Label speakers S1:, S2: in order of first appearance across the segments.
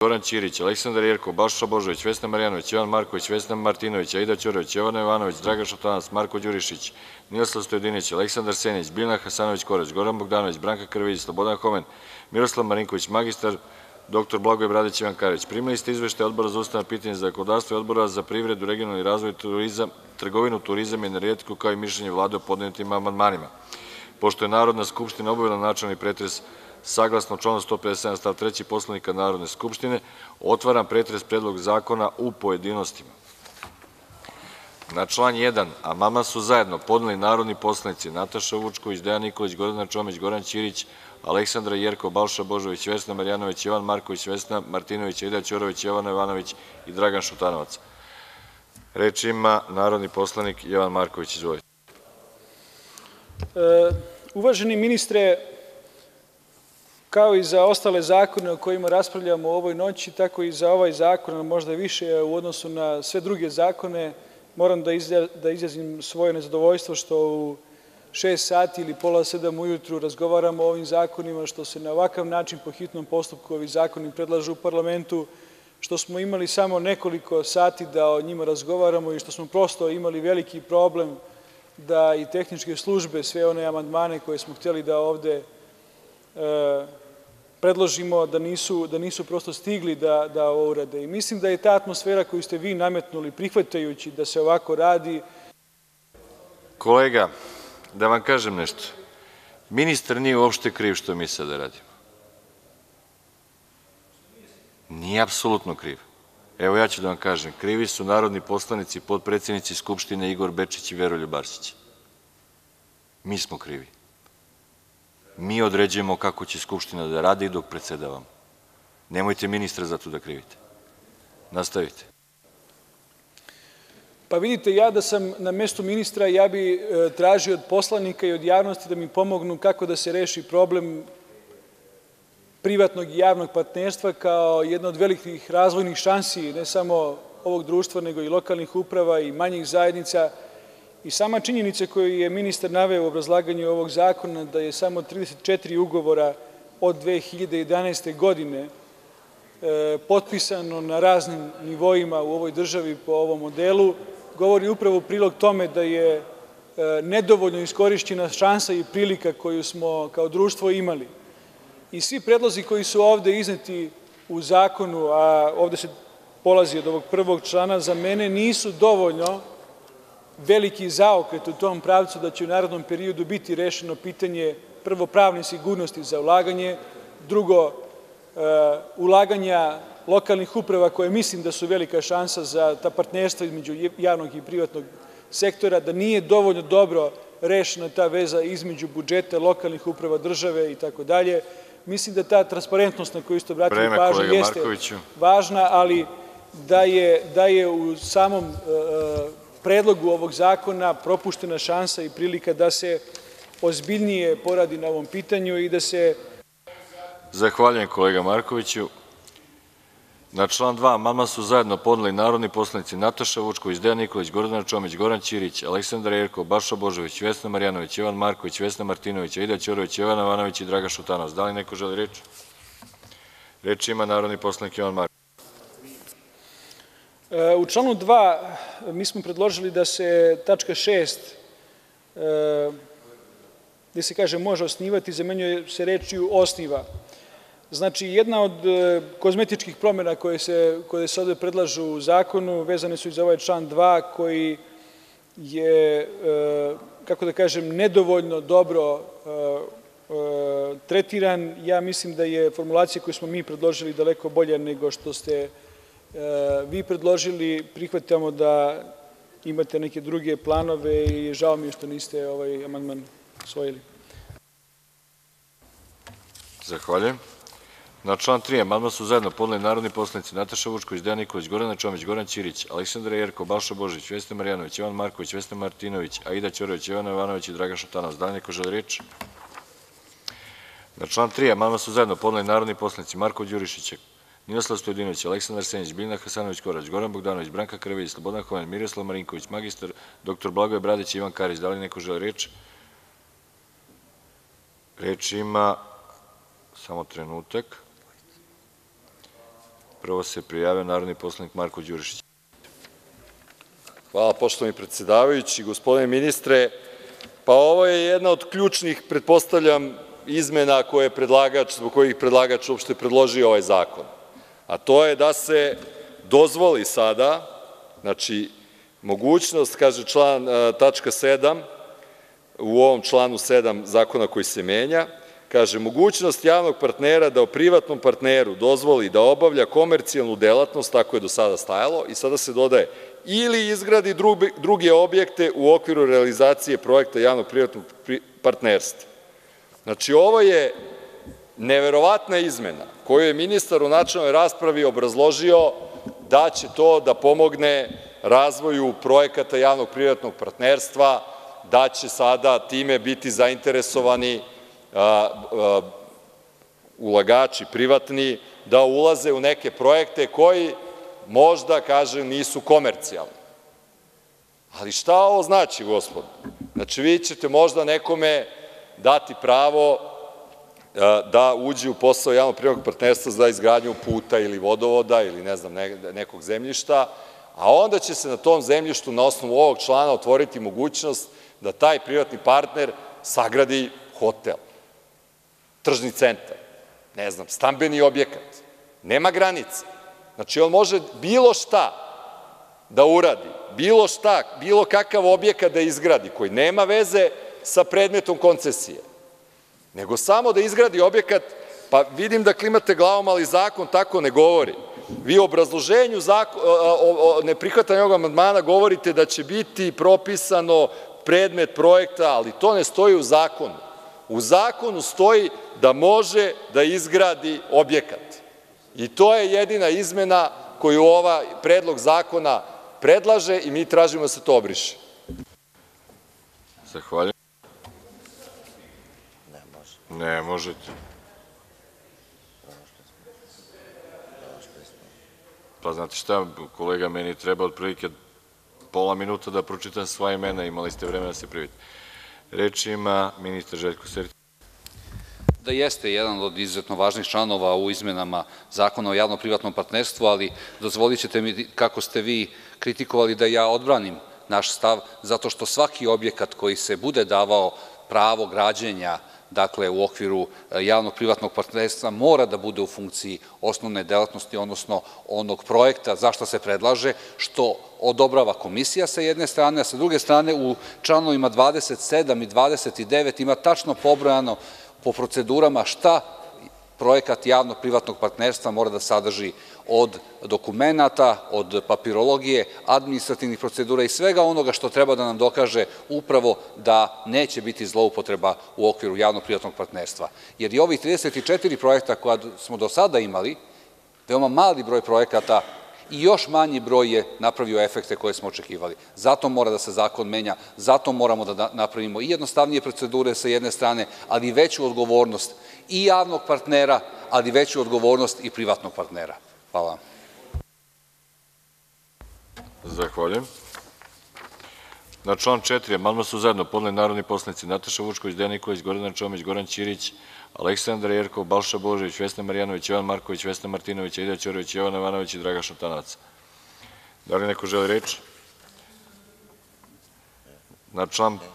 S1: Goran Ćirić, Aleksandra Jerkov, Balša Božović, Vesna Marjanović, Jovan Marković, Vesna Martinović, Aida Ćorović, Jovana Jovanović, Dragan Šutanovac, Marko Đurišić, Ninoslav Stojadinović, Aleksandar Senić, Biljana Hasanović Korać, Goran Bogdanović, Branka Karavidić, Slobodan Homen, Miroslav Marinković, magistar dr Blagoje Bradić, Ivan Karić. Primili ste izveštaje Odbora za ustavna pitanja i zakonodavstvo i Odbora za privredu, regionalni razvoj, trgovinu, turizam i energetiku, kao i mišljenje Vlade o podnetim amandmanima. Pošto je Narodna skupština obavila načelni pretres, saglasno članu 157. stav 3. Poslovnika Narodne skupštine, otvaram pretres Predloga zakona u pojedinostima. Na član 1. amandman su zajedno podneli narodni poslanici Nataša Vučković, Dejan Nikolić, Gordana Čomić, Goran Ćirić, Aleksandra Jerkov, Balša Božović, Vesna Marjanović, Jovan Marković, Vesna Martinović, Aida Ćorović, Jovana Jovanović i Dragan Šutanovac. Reč ima narodni poslanik Jovan Marković. Izvolite.
S2: Uvaženi ministre, kao i za ostale zakone o kojima raspravljamo u ovoj noći, tako i za ovaj zakon, a možda više u odnosu na sve druge zakone, moram da izjasnim svoje nezadovoljstvo što u 6 sati ili pola 7 ujutru razgovaramo o ovim zakonima, što se na ovakav način po hitnom postupku ovi zakoni predlažu u parlamentu, što smo imali samo nekoliko sati da o njima razgovaramo i što smo prosto imali veliki problem da i tehničke službe, sve one amandmane koje smo hteli da ovde predložimo, da nisu prosto stigli da ovo urade. I mislim da je ta atmosfera koju ste vi nametnuli, prihvatajući da se ovako radi.
S1: Kolega, da vam kažem nešto. Ministar nije uopšte kriv što mi sada radimo. Nije apsolutno kriv. Evo ja ću da vam kažem, krivi su narodni poslanici, potpredsednici Skupštine Igor Bečić i Veroljub Arsić. Mi smo krivi. Mi određujemo kako će Skupština da radi dok predsedavamo. Nemojte ministra za to da krivite. Nastavite.
S2: Pa vidite, ja da sam na mestu ministra, ja bi tražio od poslanika i od javnosti da mi pomognu kako da se reši problem privatnog i javnog partnerstva kao jedna od velikih razvojnih šansi, ne samo ovog društva, nego i lokalnih uprava i manjih zajednica. I sama činjenica koju je ministar naveo u obrazlaganju ovog zakona, da je samo 34 ugovora od 2011. godine potpisano na raznim nivoima u ovoj državi po ovom modelu, govori upravo u prilog tome da je nedovoljno iskorišćena šansa i prilika koju smo kao društvo imali. I svi predlozi koji su ovde izneti u zakonu, a ovde se polazi od ovog prvog člana, za mene nisu dovoljno veliki zaokret u tom pravcu da će u narednom periodu biti rešeno pitanje prvo pravne sigurnosti za ulaganje, drugo ulaganja lokalnih uprava koje mislim da su velika šansa za ta partnerstva između javnog i privatnog sektora, da nije dovoljno dobro rešena ta veza između budžeta, lokalnih uprava, države i tako dalje. Mislim da ta transparentnost na koju ste obratili pažnju jeste važna, ali da je u samom predlogu ovog zakona propuštena šansa i prilika da se ozbiljnije poradi na ovom pitanju i da se...
S1: Zahvaljujem kolega Markoviću. Na član 2. amandman su zajedno podneli narodni poslanici Nataša Vučković, Dejan Nikolić, Gordana Čomić, Goran Ćirić, Aleksandra Jerkov, Balša Božović, Vesna Marjanović, Jovan Marković, Vesna Martinović, Aida Ćorović, Jovana Jovanović i Dragan Šutanovac. Da li neko želi reč? Reč ima narodni poslanik Jovan Marković.
S2: U članu 2. mi smo predložili da se tačka 6, gde se kaže može osnivati, zamenjuje se rečju osniva. Znači, jedna od kozmetičkih promena koje se ovde predlažu u zakonu vezane su i za ovaj član 2 koji je, kako da kažem, nedovoljno dobro tretiran. Ja mislim da je formulacija koju smo mi predložili daleko bolja nego što ste vi predložili. Prihvatamo da imate neke druge planove i žao mi je što niste ovaj amandman usvojili.
S1: Zahvaljujem. Na član 3. amandman su zajedno podneli narodni poslanici Nataša Vučković, Dejan Nikolić, Gordana Čomić, Goran Ćirić, Aleksandra Jerkov, Balša Božović, Vesna Marjanović, Jovan Marković, Vesna Martinović, Aida Ćorović, Jovana Jovanović i Dragan Šutanovac. Da li neko želi reč? Na član 3. amandman su zajedno podneli narodni poslanici Marko Đurišić, Ninoslav Stojadinović, Aleksandar Senić, Biljana Hasanović Korać, Goran Bogdanović, Branka Karavidić, Slobodan Homen, Miroslav Marinković, magistar dr Blagoje Bradić i Ivan Karić. Da li neko želi reč? Reč ima, samo trenutak, Prvo se prijavio narodni poslanik Marko Đurišić.
S3: Hvala, poštovani predsedavajući. Gospodine ministre, pa ovo je jedna od ključnih, pretpostavljam, izmena zbog kojih predlagač uopšte predložio ovaj zakon, a to je da se dozvoli sada, znači, mogućnost, kaže tačka 7, u ovom članu 7 zakona koji se menja, kaže – mogućnost javnog partnera da o privatnom partneru dozvoli da obavlja komercijalnu delatnost, tako je do sada stajalo, i sada se dodaje – ili izgradi druge objekte u okviru realizacije projekta javno-privatnog partnerstva. Znači, ovo je neverovatna izmena koju je ministar u načelnoj raspravi obrazložio da će to da pomogne razvoju projekata javno-privatnog partnerstva, da će sada time biti zainteresovani ulagači privatni da ulaze u neke projekte koji možda, kažem, nisu komercijalni. Ali šta ovo znači, gospodo? Znači, vi ćete možda nekome dati pravo da uđe u posao javno-privatnog partnerstva za izgradnju puta ili vodovoda ili ne znam, nekog zemljišta, a onda će se na tom zemljištu na osnovu ovog člana otvoriti mogućnost da taj privatni partner sagradi hotel, tržni centar, ne znam, stambeni objekat. Nema granice. Znači, on može bilo šta da uradi, bilo šta, bilo kakav objekat da izgradi koji nema veze sa predmetom koncesije, nego samo da izgradi objekat. Pa vidim da klimate glavom, ali zakon tako ne govori. Vi u obrazloženju neprihvatanja ovog amandmana govorite da će biti propisano predmet projekta, ali to ne stoji u zakonu. U zakonu stoji da može da izgradi objekat. I to je jedina izmena koju ovaj predlog zakona predlaže i mi tražimo da se to obriše.
S1: Zahvaljujem. Ne možete. Pa znate šta, kolega, meni treba otprilike pola minuta da pročitam sva imena, imali ste vremena da se prijavite. Reč ima ministar Željko Sertić.
S4: Da jeste jedan od izuzetno važnih članova u izmenama Zakona o javno-privatnom partnerstvu, ali dozvolit ćete mi, kako ste vi kritikovali, da ja odbranim naš stav, zato što svaki objekat koji se bude davao pravo građenja, dakle u okviru javno-privatnog partnerstva, mora da bude u funkciji osnovne delatnosti, odnosno onog projekta za šta se predlaže, što odobrava komisija sa jedne strane, a sa druge strane u članovima 27 i 29 ima tačno pobrojano po procedurama šta projekat javno-privatnog partnerstva mora da sadrži od dokumenata, od papirologije, administrativnih procedura i svega onoga što treba da nam dokaže upravo da neće biti zloupotreba u okviru javno-privatnog partnerstva. Jer i ovih 34 projekta koja smo do sada imali, veoma mali broj projekata i još manji broj je napravio efekte koje smo očekivali. Zato mora da se zakon menja, zato moramo da napravimo i jednostavnije procedure sa jedne strane, ali i veću odgovornost i javnog partnera, ali i veću odgovornost i privatnog partnera. Hvala.
S1: Zahvaljujem. Na član 4. amandman su zajedno podneli narodni poslanici Nataša Vučković, Dejan Nikolić, Gordana Čomić, Goran Ćirić, Aleksandar Jerkov, Balša Božović, Vesna Marjanović, Jovan Marković, Vesna Martinović, Aida Ćorović, Jovana Ivanović i Dragan Šutanovac. Da li neko želi reč? Na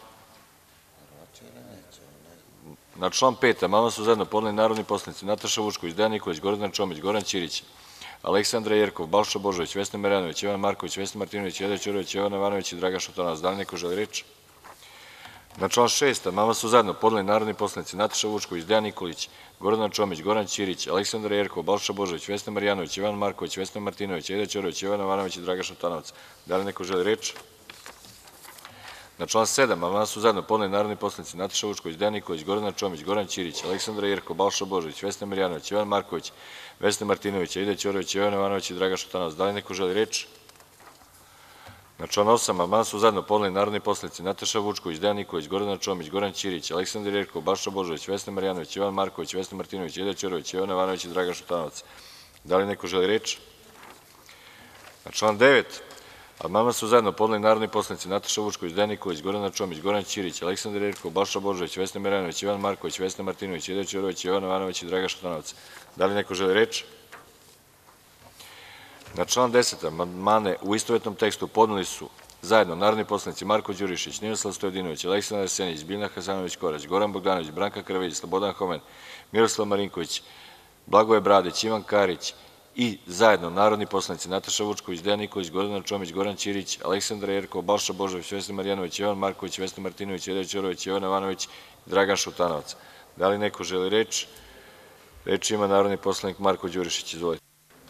S1: član 5. amandman su zajedno podneli narodni poslanici Nataša Vučković, Dejan Nikolić, Gordana Čomić, Goran Ćirić, Aleksandra Jerkov, Balša Božović, Vesna Marjanović, Jovan Marković, Vesna Martinović, Aida Ćorović, Jovana Ivanović i Dragan Šutanovac. Da li neko želi reč? Na član 6. amandman su zajedno podneli narodni poslanici Nataša Vučković, Dejan Nikolić, Gordana Čomić, Goran Ćirić, Aleksandar Jerkov, Balša Božović, Vesna Marjanović, Jovan Marković, Vesna Martinović, Aida Ćorović, Jovana Ivanović i Dragan Šutanovac. Da li neko želi reč? Na član 7. amandman su zajedno podneli narodni poslanici Nataša Vučković, Dejan Nikolić, Gordana Čomić, Goran Ćirić, Aleksandra Jerkov, Balša Božović, Vesna Marjanović, Jovan Marković, Vesna Martinović, Aida Ćorović, Jovana Ivanović i Dragan Šutanovac. Da li neko želi reč? Na član 8. amandman su zajedno podneli narodni poslanici Nataša Vučković, Dejan Nikolić, Gordana Čomić, Goran Ćirić, Aleksandar Jerkov, Balša Božović, Vesna Marjanović, Jovan Marković, Vesna Martinović, Aida Ćorović, Jovana Ivanović i Dragan Šutanovac. Da li neko želi reč? Na član 9. amandman su zajedno podneli narodni poslanici Nataša Vučković, Dejan Nikolić, Gordana Čomić, Goran Ćirić, Aleksandar Jerkov, Balša Božović, Vesna Marjanović, Jovan Marković, Vesna Martinović, Aida Ćorović, Jovana Ivanović i Dragan Šutanovac. Da li neko želi reč? Na član 10. amandmane u istovetnom tekstu podneli su zajedno narodni poslanici Marko Đurišić, Ninoslav Stojadinović, Aleksandar Senić, Biljana Hasanović Korać, Goran Bogdanović, Branka Karavidić, Slobodan Homen, Miroslav Marinković, Blagoje Bradić, Ivan Karić i zajedno narodni poslanici Nataša Vučković, Dejan Nikolić, Gordana Čomić, Goran Ćirić, Aleksandra Jerkov, Balša Božović, Vesna Marjanović, Jovan Marković, Vesna Martinović, Aida Ćorović, Jovan Jovanović i Dragan Šutanovac. Da li neko želi reč? Reč ima narodni poslanik Marko Đurišić. Izvolite.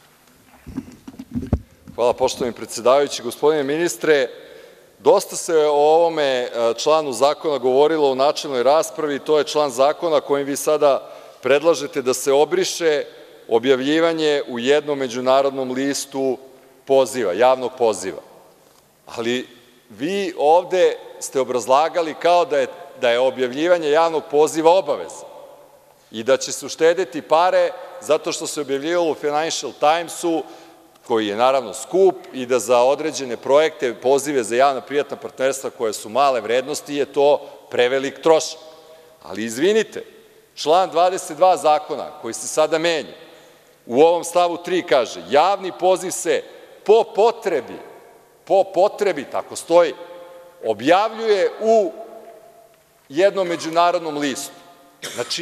S3: Hvala, poštovani predsedavajući. Gospodine ministre, dosta se o ovome članu zakona govorilo u načelnoj raspravi. To je član zakona kojim vi sada predlažete da se obriše objavljivanje u jednom međunarodnom listu poziva, javnog poziva. Ali vi ovde ste obrazlagali kao da je objavljivanje javnog poziva obaveza i da će se uštedeti pare zato što se objavljivalo u Financial Timesu, koji je naravno skup, i da za određene projekte, pozive za javna privatna partnerstva koje su male vrednosti je to prevelik trošak. Ali izvinite, član 22. zakona koji se sada menja u ovom stavu 3 kaže – javni poziv se po potrebi, tako stoji, objavljuje u jednom međunarodnom listu. Znači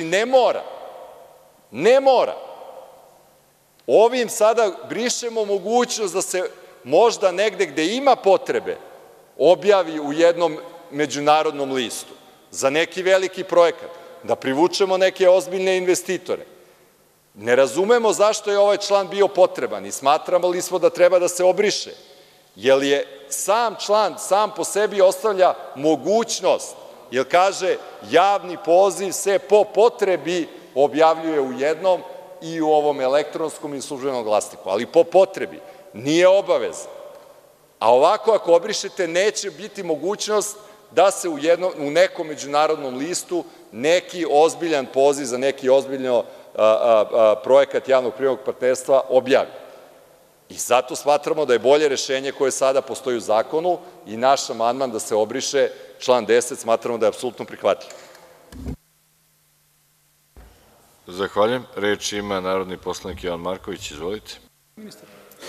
S3: ne mora. Ovim sada brišemo mogućnost da se možda negde gde ima potrebe objavi u jednom međunarodnom listu za neki veliki projekat, da privučemo neke ozbiljne investitore. Ne razumemo zašto je ovaj član bio potreban i smatramo li smo da treba da se obriše, jer je sam član sam po sebi ostavlja mogućnost, jer kaže javni poziv se po potrebi objavljuje u jednom i u ovom elektronskom i službenom glasniku, ali po potrebi, nije obaveza. A ovako ako obrišete neće biti mogućnost da se u nekom međunarodnom listu neki ozbiljan poziv za neki ozbiljno projekat javnog privatnog partnerstva objavi. I zato smatramo da je bolje rešenje koje sada postoji u zakonu i naš amandman da se obriše član 10 smatramo da je apsolutno prihvatljiv.
S1: Zahvaljujem. Reč ima narodni poslanik Jovan Marković. Izvolite.
S2: Ministar.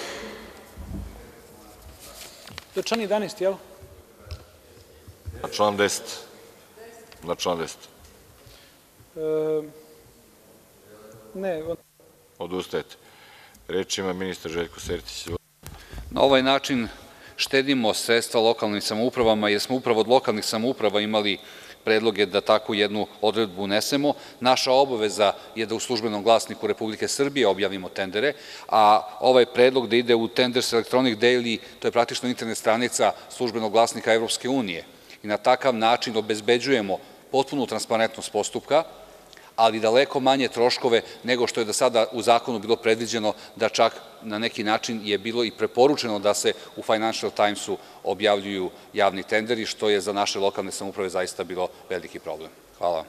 S2: To je član 11, jel?
S1: Na član 10. Na član 10.
S2: Ne.
S1: Odustajete. Reč ima ministar Željko Sertić. Izvolite.
S4: Na ovaj način štedimo sredstva lokalnim samoupravama, jer smo upravo od lokalnih samouprava imali predloge da takvu jednu odredbu unesemo. Naša obaveza je da u službenom glasniku Republike Srbije objavimo tendere, a ovaj predlog da ide u Tenders Electronic Daily, to je praktično internet stranica službenog glasnika Evropske unije. I na takav način obezbeđujemo potpunu transparentnost postupka, ali daleko manje troškove nego što je do sada u zakonu bilo predviđeno, da čak na neki način je bilo i preporučeno da se u Financial Timesu objavljuju javni tenderi, što je za naše lokalne samouprave zaista bilo veliki problem. Hvala.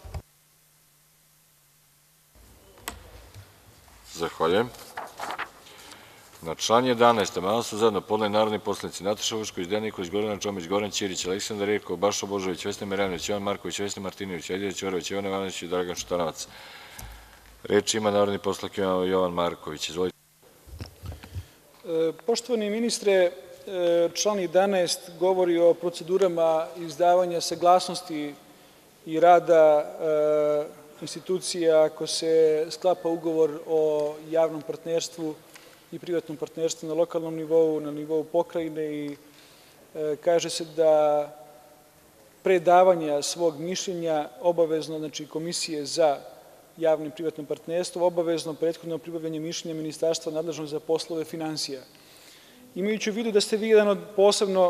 S1: Zahvaljujem. Na član 11. amandman su zajedno podneli narodni poslanici Nataša Vučković, Dejan Nikolić, Gordana Čomić, Goran Ćirić, Aleksandar Jerkov, Balša Božović, Vesna Marjanović, Jovan Marković, Vesna Martinović, Aida Ćorović, Jovan Jovanović i Dragan Šutanovac. Reč ima narodni poslanik Jovan Marković. Izvolite.
S2: Poštovani ministre, član 11 govori o procedurama izdavanja saglasnosti i rada institucija ako se sklapa ugovor o javnom partnerstvu i privatnom partnerstvu na lokalnom nivou, na nivou pokrajine i kaže se da pre davanja svog mišljenja obavezno, znači Komisije za javno i privatno partnerstvo, obavezno prethodno pribavljanje mišljenja ministarstva nadležnog za poslove finansija. Imajući u vidu da ste vi jedan od posebno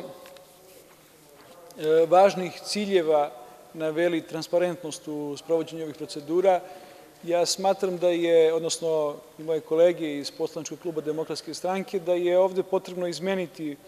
S2: važnih ciljeva naveli transparentnost u sprovođenju ovih procedura, ja smatram da je, odnosno i moje kolege iz poslaničkog kluba Demokratske stranke, da je ovde potrebno izmeniti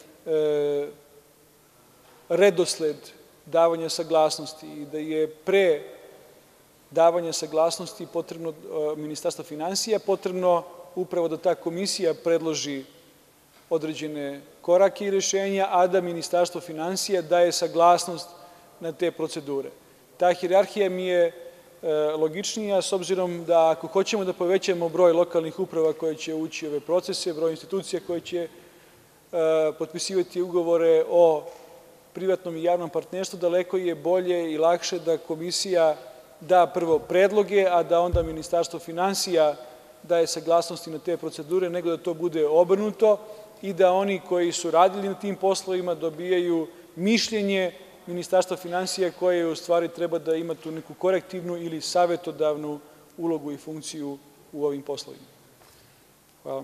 S2: redosled davanja saglasnosti i da je pre davanja saglasnosti potrebno Ministarstvo finansija, potrebno upravo da ta komisija predloži određene korake i rešenja, a da Ministarstvo finansija daje saglasnost na te procedure. Ta hijerarhija mi je logičnija, s obzirom da ako hoćemo da povećamo broj lokalnih uprava koje će ući u ove procese, broj institucija koje će potpisivati ugovore o privatnom i javnom partnerstvu, daleko je bolje i lakše da komisija da prvo predloge, a da onda Ministarstvo finansija daje saglasnosti na te procedure, nego da to bude obrnuto i da oni koji su radili na tim poslovima dobijaju mišljenje Ministarstva finansija koje u stvari treba da ima tu neku korektivnu ili savetodavnu ulogu i funkciju u ovim poslovima. Hvala.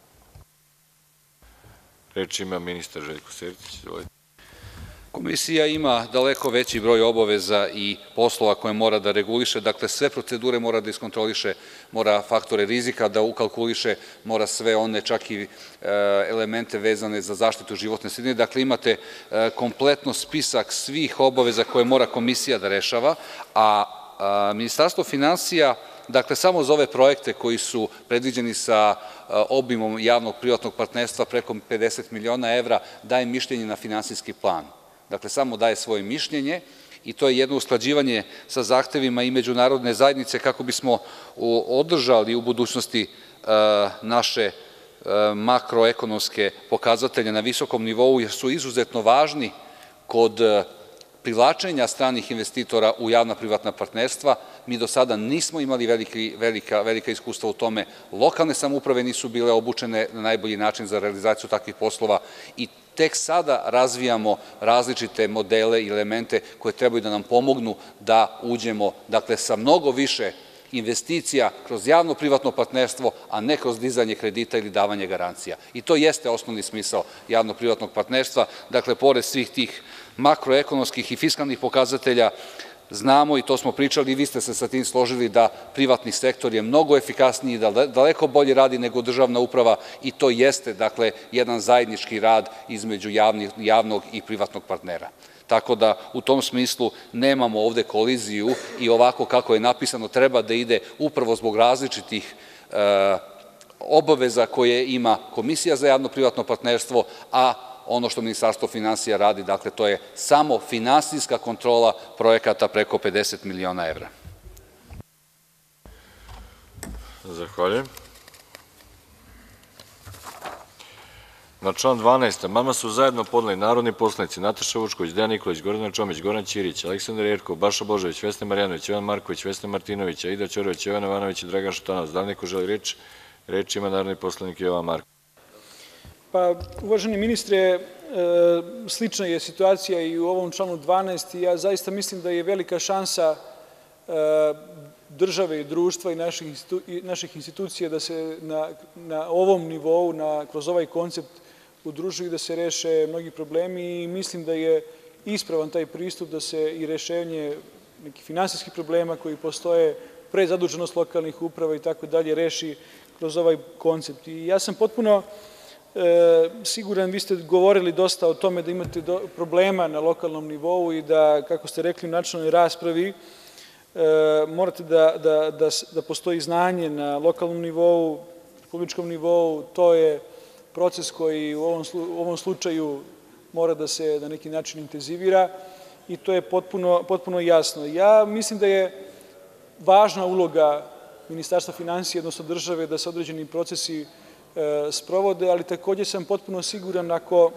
S1: Reč ima ministar Željko Sertić. Izvolite.
S4: Komisija ima daleko veći broj obaveza i poslova koje mora da reguliše, dakle sve procedure mora da iskontroliše, mora faktore rizika da ukalkuliše, mora sve one čak i elemente vezane za zaštitu životne sredine, dakle imate kompletno spisak svih obaveza koje mora komisija da rešava, a Ministarstvo finansija, dakle samo za ove projekte koji su predviđeni sa obimom javnog privatnog partnerstva preko 50 miliona evra, daje mišljenje na finansijski plan. Dakle, samo daje svoje mišljenje i to je jedno usklađivanje sa zahtevima i međunarodne zajednice kako bismo održali u budućnosti naše makroekonomske pokazatelje na visokom nivou, jer su izuzetno važni kod privlačenja stranih investitora u javna privatna partnerstva. Mi do sada nismo imali velika iskustva u tome, lokalne samouprave nisu bile obučene na najbolji način za realizaciju takvih poslova i tek sada razvijamo različite modele i elemente koje trebaju da nam pomognu da uđemo, dakle, sa mnogo više investicija kroz javno-privatno partnerstvo, a ne kroz dizanje kredita ili davanje garancija. I to jeste osnovni smisao javno-privatnog partnerstva. Dakle, pored svih tih makroekonomskih i fiskalnih pokazatelja, znamo i to smo pričali i vi ste se sa tim složili da privatni sektor je mnogo efikasniji, da daleko bolje radi nego državna uprava i to jeste, dakle, jedan zajednički rad između javnog i privatnog partnera. Tako da u tom smislu nemamo ovde koliziju i ovako kako je napisano treba da ide upravo zbog različitih obaveza koje ima Komisija za javno-privatno partnerstvo, a ono što Ministarstvo finansija radi, dakle, to je samo finansijska kontrola projekata preko 50 miliona evra.
S1: Zahvaljujem. Na član 12. amandman su zajedno podneli narodni poslanici Nataša Vučković, Dejan Nikolić, Gordana Čomić, Goran Ćirić, Aleksandar Jerkov, Balša Božović, Vesna Marjanović, Jovan Marković, Vesna Martinović, Aida Ćorović, Jovan Jovanović i Dragan Šutanovac. Da li neko želi reč? Reč ima narodni poslanik Jovan Marković.
S2: Pa, uvaženi ministre, slična je situacija i u ovom članu 12. i ja zaista mislim da je velika šansa države i društva i naših institucija da se na ovom nivou, kroz ovaj koncept udružuju i da se reše mnogi problemi i mislim da je ispravan taj pristup da se i rešenje nekih finansijskih problema koji postoje, prezaduženost lokalnih uprava i tako dalje, reši kroz ovaj koncept. I ja sam potpuno siguran, vi ste govorili dosta o tome da imate problema na lokalnom nivou i da, kako ste rekli u načelnoj raspravi, morate da postoji znanje na lokalnom nivou, republičkom nivou, to je proces koji u ovom slučaju mora da se na neki način intenzivira i to je potpuno jasno. Ja mislim da je važna uloga Ministarstva finansija, odnosno države, da se određeni procesi sprovode, ali takođe sam potpuno siguran ako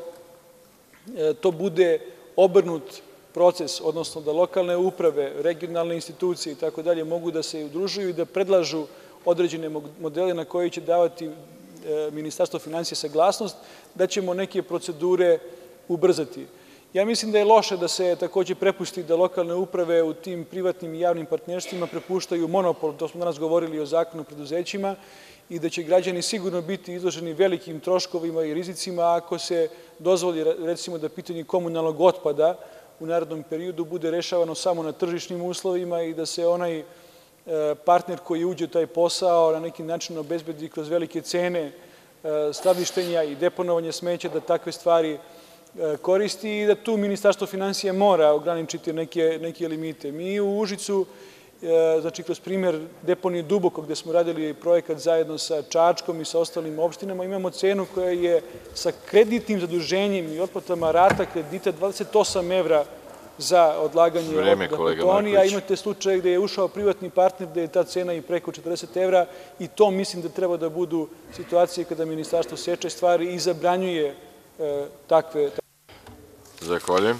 S2: to bude obrnut proces, odnosno da lokalne uprave, regionalne institucije i tako dalje mogu da se udružuju i da predlažu određene modele na koje će davati Ministarstvo finansija saglasnost, da ćemo neke procedure ubrzati. Ja mislim da je loše da se takođe prepusti da lokalne uprave u tim privatnim i javnim partnerstvima prepuštaju monopol, to smo danas govorili o Zakonu o preduzećima, i da će građani sigurno biti izloženi velikim troškovima i rizicima ako se dozvoli, recimo, da pitanje komunalnog otpada u narednom periodu bude rešavano samo na tržišnim uslovima i da se onaj partner koji uđe u taj posao na neki način obezbedi kroz velike cene skladištenja i deponovanja smeća, da takve stvari koristi i da tu Ministarstvo finansija mora ograničiti neke limite. Mi u Užicu, znači kroz primer deponije Duboko, gde smo radili projekat zajedno sa Čačkom i sa ostalim opštinama, imamo cenu koja je sa kreditnim zaduženjem i otplatama rata kredita 28 evra za odlaganje otpada po toni, a imate slučaj gde je ušao privatni partner, gde je ta cena i preko 40 evra i to mislim da treba da budu situacije kada ministarstvo seče stvari i zabranjuje takve.
S1: Zahvaljujem.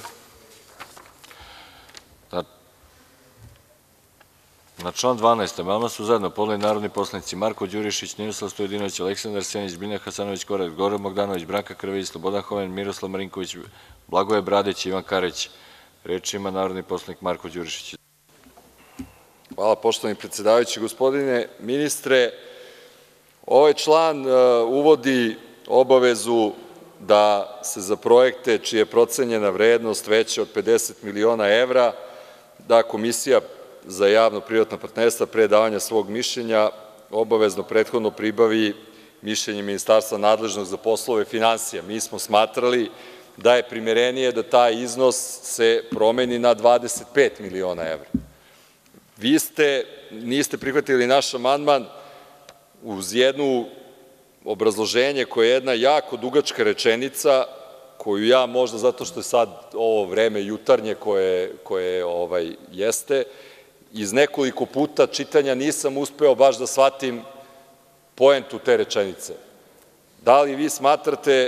S1: Na član 12. amandman su zajedno podneli narodni poslanici Marko Đurišić, Ninoslav Stojadinović, Aleksandar Senić, Biljana Hasanović Korać, Goran Bogdanović, Branka Karavidić, Slobodan Homen, Miroslav Marinković, Blagoje Bradić i Ivan Karić. Reč ima narodni poslanik Marko Đurišić.
S3: Hvala, poštovani predsedavajući. Gospodine ministre, ovaj član uvodi obavezu da se za projekte čija je procenjena vrednost veća od 50 miliona evra, da Komisija za javno-privatna partnerstva pre davanja svog mišljenja obavezno prethodno pribavi mišljenje ministarstva nadležnog za poslove finansija. Mi smo smatrali da je primerenije da taj iznos se promeni na 25 miliona evra. Vi niste prihvatili naš amandman uz jedno obrazloženje koje je jedna jako dugačka rečenica, koju ja možda zato što je sad ovo vreme jutarnje koje jeste, iz nekoliko puta čitanja nisam uspeo baš da shvatim poentu te rečenice. Da li vi smatrate,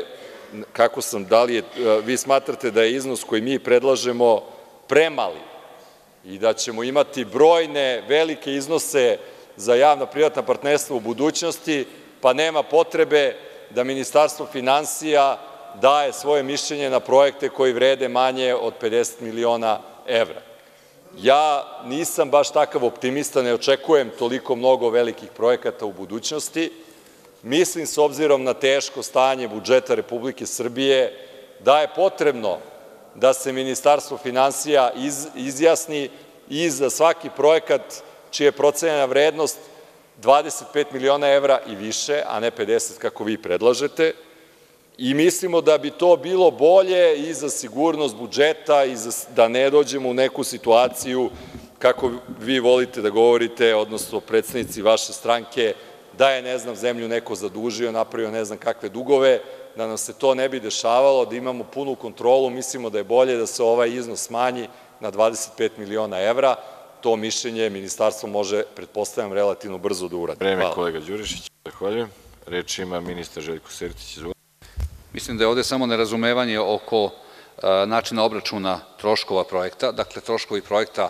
S3: vi smatrate da je iznos koji mi predlažemo premali i da ćemo imati brojne velike iznose za javno-privatna partnerstva u budućnosti, pa nema potrebe da Ministarstvo finansija daje svoje mišljenje na projekte koji vrede manje od 50 miliona evra? Ja nisam baš takav optimista, ne očekujem toliko mnogo velikih projekata u budućnosti. Mislim, s obzirom na teško stanje budžeta Republike Srbije, da je potrebno da se Ministarstvo finansija izjasni i za svaki projekat čija je procenjena vrednost 25 miliona evra i više, a ne 50 kako vi predlažete. I mislimo da bi to bilo bolje i za sigurnost budžeta i da ne dođemo u neku situaciju, kako vi volite da govorite, odnosno predstavnici vaše stranke, da je, ne znam, zemlju neko zadužio, napravio ne znam kakve dugove, da nam se to ne bi dešavalo, da imamo punu kontrolu. Mislimo da je bolje da se ovaj iznos smanji na 25 miliona evra. To mišljenje ministarstvo može, pretpostavljam, relativno brzo da uradi.
S1: Vreme, kolega Đurišić. Zahvaljujem. Reč ima ministar Željko Sertić.
S4: Mislim da je ovde samo nerazumevanje oko načina obračuna troškova projekta. Dakle, troškovi projekta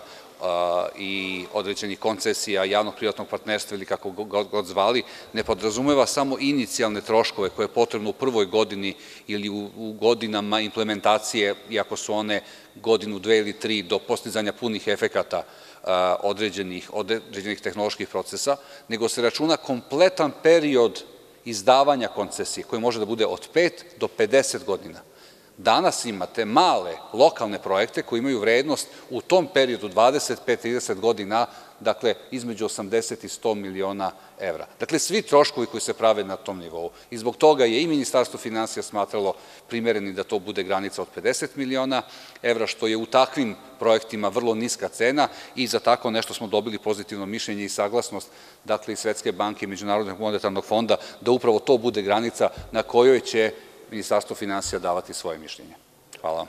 S4: i određenih koncesija, javno-privatnog partnerstva ili kako god zvali, ne podrazumeva samo inicijalne troškove koje je potrebno u prvoj godini ili u godinama implementacije, iako su one godinu, dve ili tri do postizanja punih efekata određenih tehnoloških procesa, nego se računa kompletan period izdavanja koncesije, koji može da bude od 5 do 50 godina. Danas imate male lokalne projekte koji imaju vrednost u tom periodu 25-30 godina, dakle, između 80 i 100 miliona evra. Dakle, svi troškovi koji se prave na tom nivou. I zbog toga je i Ministarstvo finansija smatralo primereni da to bude granica od 50 miliona evra, što je u takvim projektima vrlo niska cena i za tako nešto smo dobili pozitivno mišljenje i saglasnost, dakle, i Svetske banke i Međunarodnog monetarnog fonda, da upravo to bude granica na kojoj će Ministarstvo finansija davati svoje mišljenje. Hvala.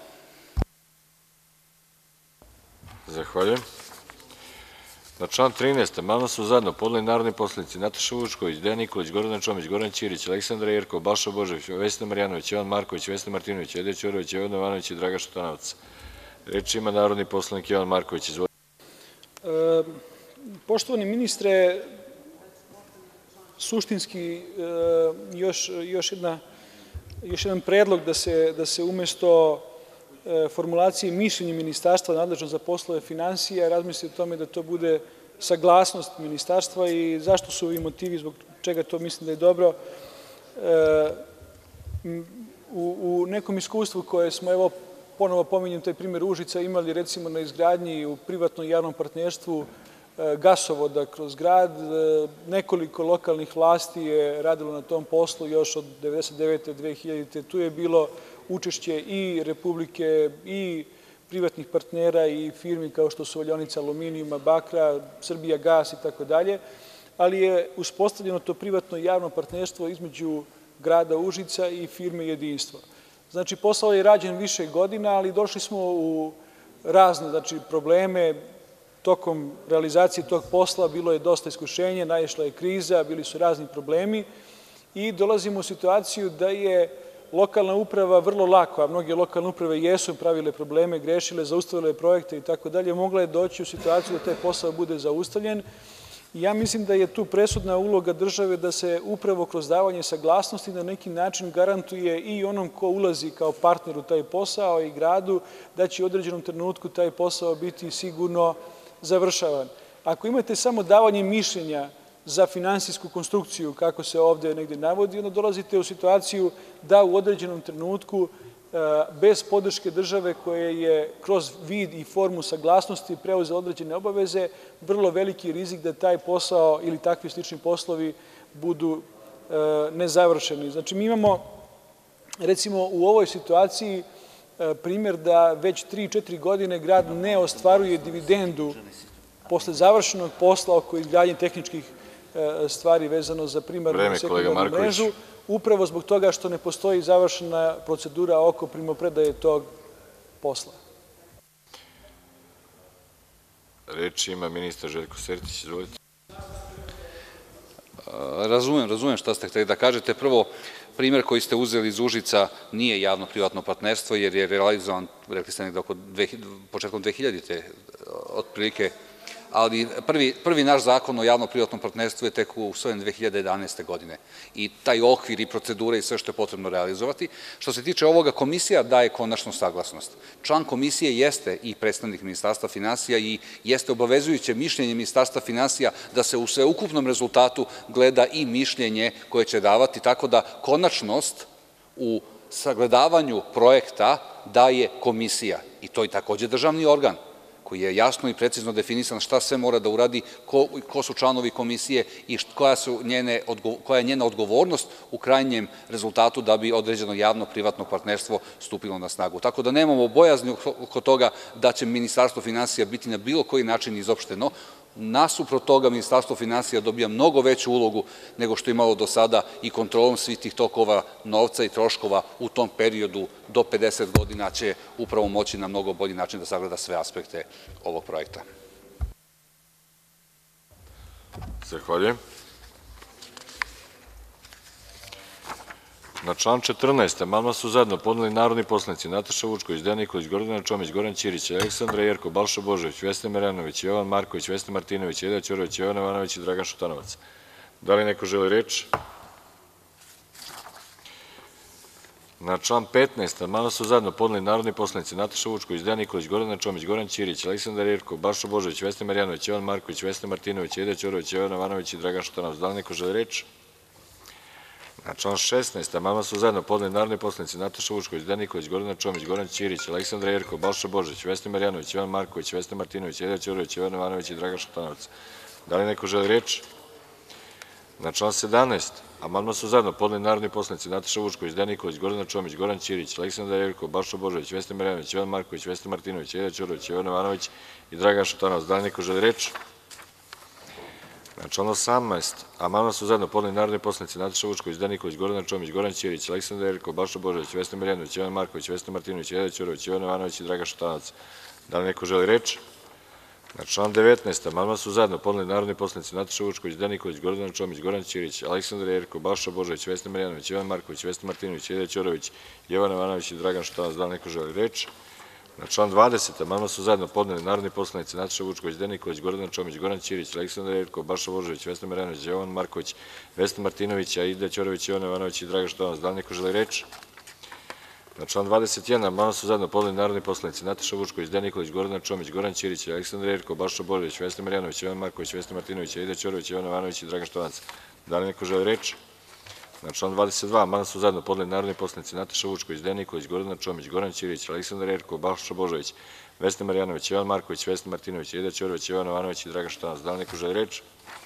S1: Zahvaljujem. Na član 13. amandman su zajedno podneli narodni poslanici Nataša Vučković, Dejan Nikolić, Gordana Čomić, Goran Ćirić, Aleksandra Jerkov, Balša Božović, Vesna Marjanović, Jovan Marković, Vesna Martinović, Aida Ćorović, Jovan Jovanović i Dragan Šutanovac. Reč ima narodni poslanik Jovan Marković. Izvolite.
S2: Poštovani ministre, suštinski još jedan predlog da se umesto formulacije mišljenja ministarstva nadležno za poslove finansija razmisli o tome da to bude saglasnost ministarstva. I zašto su ovi motivi, zbog čega to mislim da je dobro? U nekom iskustvu koje smo, evo ponovo pominjem taj primer Užica, imali recimo na izgradnji u privatnom javnom partnerstvu gasovoda kroz grad, nekoliko lokalnih vlasti je radilo na tom poslu još od 1999. 2000. Tu je bilo učešće i Republike i privatnih partnera i firmi kao što su Valjonica aluminijuma, Bakra, Srbija gas i tako dalje, ali je uspostavljeno to privatno javno partnerstvo između grada Užica i firme Jedinstvo. Znači, posao je rađen više godina, ali došli smo u razne probleme. Tokom realizacije tog posla bilo je dosta iskušenja, naišla je kriza, bili su razni problemi i dolazimo u situaciju da je lokalna uprava vrlo lako, a mnoge lokalne uprave jesu pravile probleme, grešile, zaustavile projekte i tako dalje, mogla je doći u situaciju da taj posao bude zaustavljen. Ja mislim da je tu presudna uloga države da se upravo kroz davanje saglasnosti na neki način garantuje i onom ko ulazi kao partner u taj posao i gradu da će u određenom trenutku taj posao biti sigurno završavan. Ako imate samo davanje mišljenja za finansijsku konstrukciju, kako se ovde negde navodi, onda dolazite u situaciju da u određenom trenutku bez podrške države koja je kroz vid i formu saglasnosti preuzela određene obaveze, vrlo veliki rizik da taj posao ili takvi slični poslovi budu nezavršeni. Znači, mi imamo, recimo, u ovoj situaciji primer da već 3-4 godine grad ne ostvaruje dividendu posle završenog posla oko izgradnje tehničkih stvari vezano za primarnu i sekundarnu mrežu, upravo zbog toga što ne postoji završena procedura oko primopredaje tog posla.
S1: Reč ima ministar Željko Sertić, izvolite.
S4: Razumem šta ste hteli da kažete. Prvo, primer koji ste uzeli iz Užica nije javno-privatno partnerstvo, jer je realizovan, rekli ste negde početkom 2000-te, otprilike, ali prvi naš zakon o javno-privatnom partnerstvu je tek usvojen 2011. godine i taj okvir i procedure i sve što je potrebno realizovati. Što se tiče ovoga, komisija daje konačnu saglasnost. Član komisije jeste i predstavnik Ministarstva finansija i jeste obavezujuće mišljenje Ministarstva finansija da se u sveukupnom rezultatu gleda i mišljenje koje će davati, tako da konačnost u sagledavanju projekta daje komisija i to je takođe državni organ koji je jasno i precizno definisan šta sve mora da uradi, ko su članovi komisije i koja je njena odgovornost u krajnjem rezultatu da bi određeno javno-privatno partnerstvo stupilo na snagu. Tako da nemamo bojazni oko toga da će Ministarstvo finansija biti na bilo koji način izopšteno. Nasuprot toga, Ministarstvo finansija dobija mnogo veću ulogu nego što je imalo do sada i kontrolom svih tih tokova novca i troškova u tom periodu do 50 godina će upravo moći na mnogo bolji način da sagleda sve aspekte ovog projekta.
S1: Zahvaljujem. Na član 14. amandman su zajedno podneli narodni poslanici Nataša Vučković, Dejan Nikolić, Gordana Čomić, Goran Ćirić, Aleksandra Jerkov, Balša Božović, Vesna Marjanović, Jovan Marković, Vesna Martinović, Aida Ćorović, Jovana Ivanović i Dragan Šutanovac. Da li neko želi reč? Na član 15. amandman su zajedno podneli narodni poslanici Nataša Vučković, Dejan Nikolić, Gordana Čomić, Goran Ćirić, Aleksandra Jerkov, Balša Božović, Vesna Marjanović, Jovan Marković, Vesna Martinović, Aida Ćorović, Jovana Ivanović i Dragan Šutanovac. Da li neko želi reč? Na član 16. amandman su zajedno podneli narodni poslanici Nataša Vučković, Dejan Nikolić, Gordana Čomić, Goran Ćirić, Aleksandra Jerkov, Balša Božović, Vesna Marjanović, Jovan Marković, Vesna Martinović, Aida Ćorović, Jovana Ivanović i Dragan Šutanovac. Da li neko želi reč? Na član 17. amandman su zajedno podneli narodni poslanici Nataša Vučković, Dejan Nikolić, Gordana Čomić, Goran Ćirić, Aleksandra Jerkov, Balša Božović, Vesna Marjanović, Jovan Marković, Vesna Martinović, Aida Ćorović, Jovana Ivanović i Dragan Šutanovac. Da li neko želi reč? Na član 18. amandman su zajedno podneli narodni poslanici Nataša Vučković, Dejan Nikolić, Gordana Čomić, Goran Ćirić, Aleksandra Jerkov, Balša Božović, Vesna Marjanović, Jovan Marković, Vesna Martinović, Aida Ćorović, Jovana Ivanović i Dragan Šutanovac. Da li neko želi reč? Na član 19. amandman su zajedno podneli narodni poslanici Nataša Vučković, Dejan Nikolić, Gordana Čomić, Goran Ćirić, Aleksandra Jerkov, Balša Božović, Vesna Marjanović, Jovan Marković, Vesna Martinović, Aida Ćorović, Jovana Ivanović i Dragan Šutanovac. Da li neko želi reč? Na član 20. amandman su zajedno podneli narodni poslanici Nataša Vučković, Dejan Nikolić, Gordana Čomić, Goran Ćirić, Aleksandra Jerkov, Balša Božović, Vesna Marjanović, Jovan Marković, Vesna Martinović, Aida Ćorović, Jovana Ivanović i Dragan Šutanovac. Da li neko želi reč? Na član 21. amandman su zajedno podneli narodni poslanici Nataša Vučković, Dejan Nikolić, Gordana Čomić, Goran Ćirić, Aleksandra Jerkov, Balša Božović, Vesna Marjanović, Jovan Marković, Vesna Martinović, Aida Ćorović, Jovana Ivanović i Dragan Šutanovac. Da li neko želi reč? Na član 22. amandman su zajedno podneli narodni poslanici Nataša Vučković, Dejan Nikolić, Gordana Čomić, Goran Ćirić, Aleksandra Jerkov, Balša Božović, Vesna Marjanović, Jovan Marković, Vesna Martinović, Aida Ćorović, Jovana Ivanović i Dragan Šutanovac. Da li neko želi reč?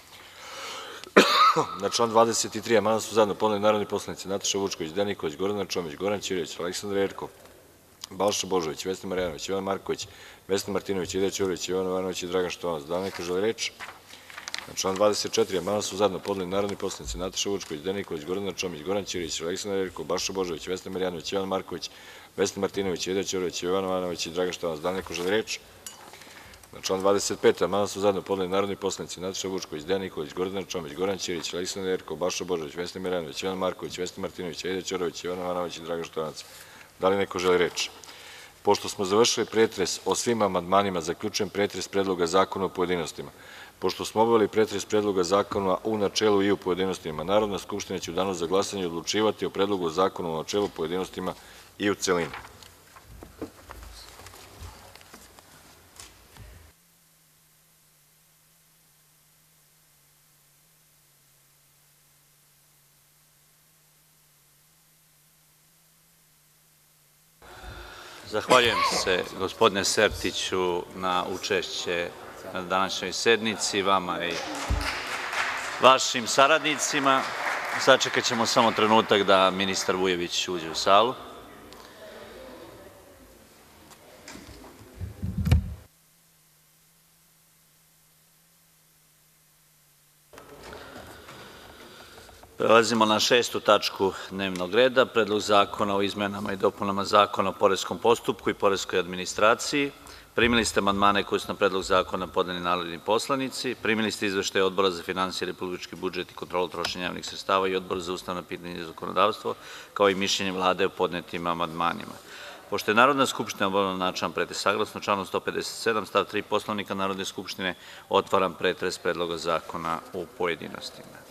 S1: Na član 23. amandman su zajedno podneli narodni poslanici Nataša Vučković, Dejan Nikolić, Gordana Čomić, Goran Ćirić, Aleksandra Jerkov, Balša Božović, Vesna Marjanović, Jovan Marković, Vesna Martinović, Aida Ćorović, Jovana Ivanović i Dragan Šutanovac. Da li neko želi reč? Na član 24. amandman su zajedno podneli narodni poslanici Nataša Vučković, Dejan Nikolić, Gordana Čomić, Goran Ćirić, Aleksandar Jerkov, Balša Božović, Vesna Marjanović, Jovan Marković, Vesna Martinović, Aida Ćorović, Jovan Jovanović i Dragan Šutanovac. Da li neko želi reč? Na član 25. amandman su zajedno podneli narodni poslanici Nataša Vučković, Dejan Nikolić, Gordana Čomić, Goran Ćirić, Aleksandar Jerkov, Balša Božović, Vesna Marjanović, Jovan Marković, Vesna Martinović, Aida Ćorović, Jovan Jovanović i Dragan Šutanovac. Da li neko želi reč? Pošto smo završili pretres o svim amandmanima, zaključujem pretres Predloga zakona u pojedinostima. Pošto smo obavili pretres Predloga zakona u načelu i u pojedinostima, Narodna skupština će u danu za glasanje odlučivati o Predlogu zakona u načelu, pojedinostima i u celini.
S5: Zahvaljujem se, gospodine Sertiću, na učešće na današnjoj sednici, vama i vašim saradnicima. Sačekat ćemo samo trenutak da ministar Vujović uđe u salu. Prelazimo na 6. tačku dnevnog reda, Predlog zakona o izmenama i dopunama Zakona o poreskom postupku i poreskoj administraciji. Primili ste amandmane koje su na Predlog zakona podneli narodni poslanici. Primili ste izveštaje Odbora za finansije, republički budžet i kontrolu trošenja javnih sredstava i Odbora za ustavna pitanja i zakonodavstvo, kao i mišljenje Vlade o podnetim amandmanima. Pošto je Narodna skupština obavila načelni pretres, saglasno članu 157. stav 3. Poslovnika Narodne skupštine, otvaram pretres Predloga zakona u pojedinostima.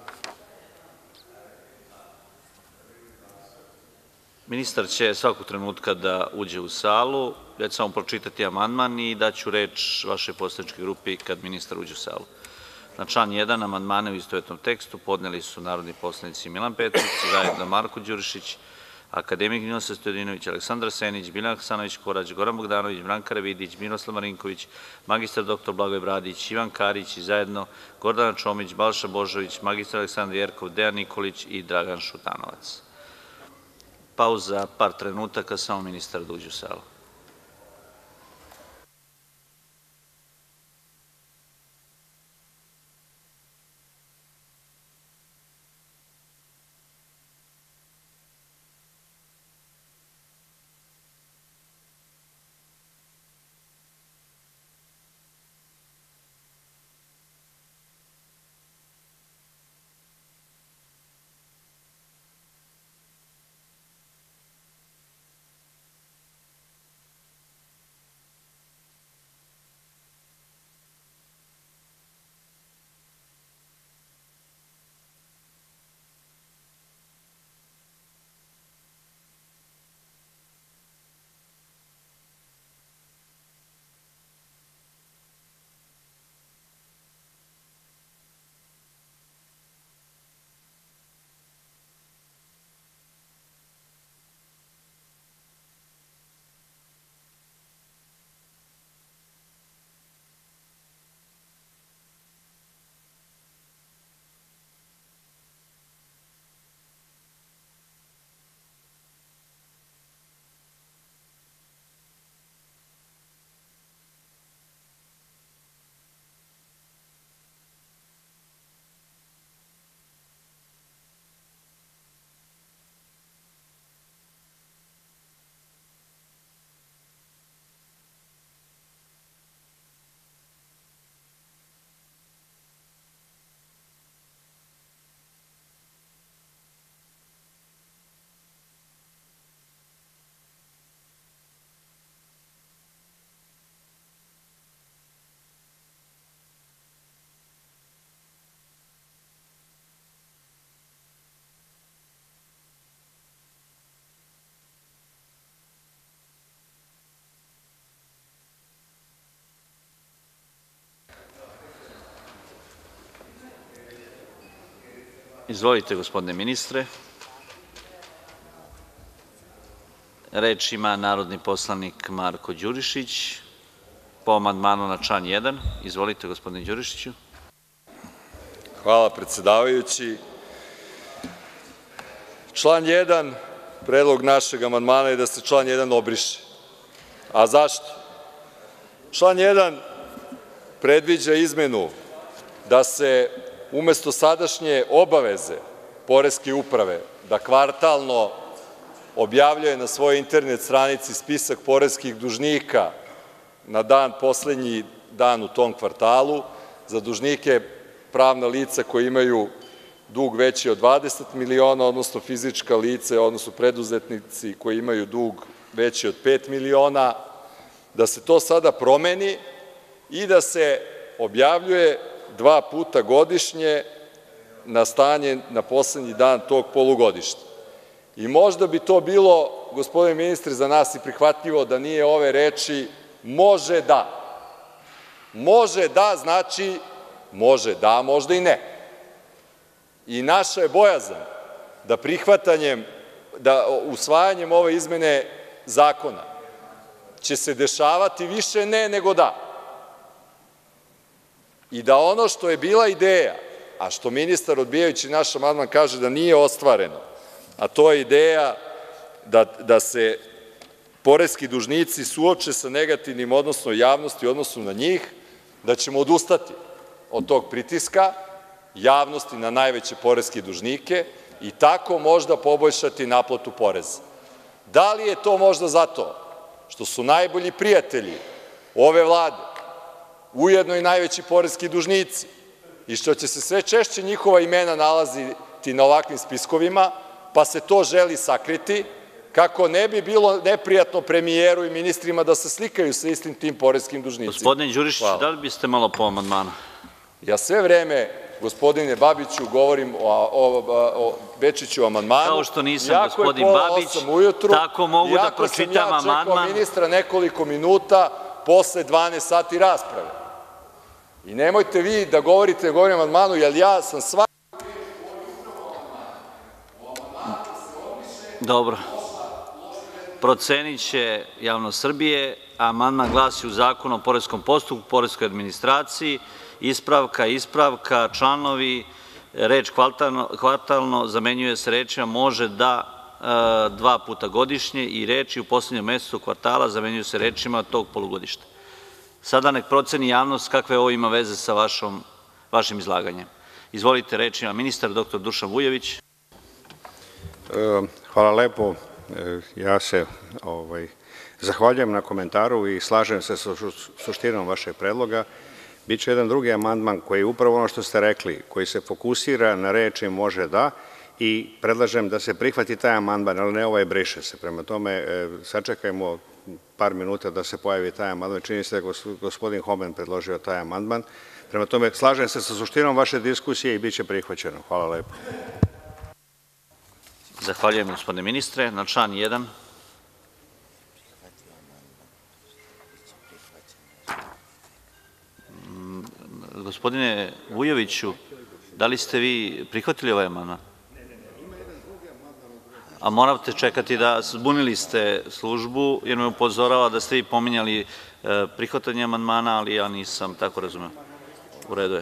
S5: Ministar će svakog trenutka da uđe u salu. Ja ću samo pročitati amandman i daću reč vašoj poslaničkoj grupi kad ministar uđe u salu. Na član 1. amandmane u istovetnom tekstu podneli su narodni poslanici Milan Petrić, zajedno Marko Đurišić, akademik Ninoslav Stojadinović, Aleksandar Senić, Biljana Hasanović Korać, Goran Bogdanović, Branka Karavidić, Miroslav Marinković, mr dr Blagoje Bradić, Ivan Karić i zajedno Gordana Čomić, Balša Božović, mr Aleksandar Jerkov, Dejan Nikolić i Dragan Šutanovac. Pauza, par trenutaka, samo ministar da uđe u salu. Izvolite, gospodine ministre. Reč ima narodni poslanik Marko Đurišić po amandmanu na član 1. Izvolite, gospodine Đurišiću.
S3: Hvala, predsedavajući. Član 1, predlog našeg amandmana je da se član 1 obriše. A zašto? Član 1 predviđa izmenu da se umesto sadašnje obaveze Poreske uprave da kvartalno objavljuje na svojoj internet stranici spisak poreskih dužnika na poslednji dan u tom kvartalu, za dužnike pravna lica koji imaju dug veći od 20 miliona, odnosno fizička lica, odnosno preduzetnici koji imaju dug veći od 5 miliona, da se to sada promeni i da se objavljuje 2 puta godišnje na stanje na poslednji dan tog polugodišta. I možda bi to bilo, gospodine ministre, za nas i prihvatljivo da nije ove reči može da. Može da znači može da, možda i ne. I naša je bojazan da usvajanjem ove izmene zakona će se dešavati više ne nego da. I da ono što je bila ideja, a što ministar odbijajući naš amandman kaže da nije ostvareno, a to je ideja da se poreski dužnici suoče sa negativnim odnosom javnosti u odnosu na njih, da ćemo odustati od tog pritiska javnosti na najveće poreske dužnike i tako možda poboljšati naplatu poreza. Da li je to možda zato što su najbolji prijatelji ove Vlade ujedno i najveći poreski dužnici i što će se sve češće njihova imena nalaziti na ovakvim spiskovima, pa se to želi sakriti, kako ne bi bilo neprijatno premijeru i ministrima da se slikaju sa istim tim poreskim dužnicima.
S5: Gospodine Đurišiću, da li biste malo po amandmanu?
S3: Ja sve vreme, gospodine Babiću, govorim o Bečiću amandmanu.
S5: Kao što nisam gospodin Babić, tako mogu da pročitam amandman.
S3: Iako sam ja čekao ministra nekoliko minuta posle 12 sati rasprave. I nemojte vi da govorite, govorim o amandmanu, jer ja sam sva...
S5: Dobro. Procenit će javnost Srbije. Amandman glasi: u Zakonu o poreskom postupku, poreskoj administraciji, ispravka, članovi, reč kvartalno zamenjuje se rečima može da 2 puta godišnje i reči u poslednjem mesecu kvartala zamenjuju se rečima tog polugodišta. Sada nek proceni javnost kakve ovo ima veze sa vašim izlaganjem. Izvolite, reč ima ministar dr. Dušan Vujović.
S6: Hvala lepo. Ja se zahvaljujem na komentaru i slažem se sa suštinom vašeg predloga. Biće jedan drugi amandman koji je upravo ono što ste rekli, koji se fokusira na reči može da i predlažem da se prihvati taj amandman, ali ne ovaj briše se. Prema tome, sačekajmo par minuta da se pojavi taj amandman. Čini se da je gospodin Homen predložio taj amandman. Prema tome, slažem se sa suštinom vaše diskusije i biće prihvaćeno. Hvala lepo.
S5: Zahvaljujem, gospodine ministre. Na član 1. Gospodine Vujoviću, da li ste vi prihvatili ovaj amandman? A morate čekati zbunili ste službu, jer me upozorava da ste vi pominjali prihvatanje amandmana, ali ja nisam tako razumeo. U redu je.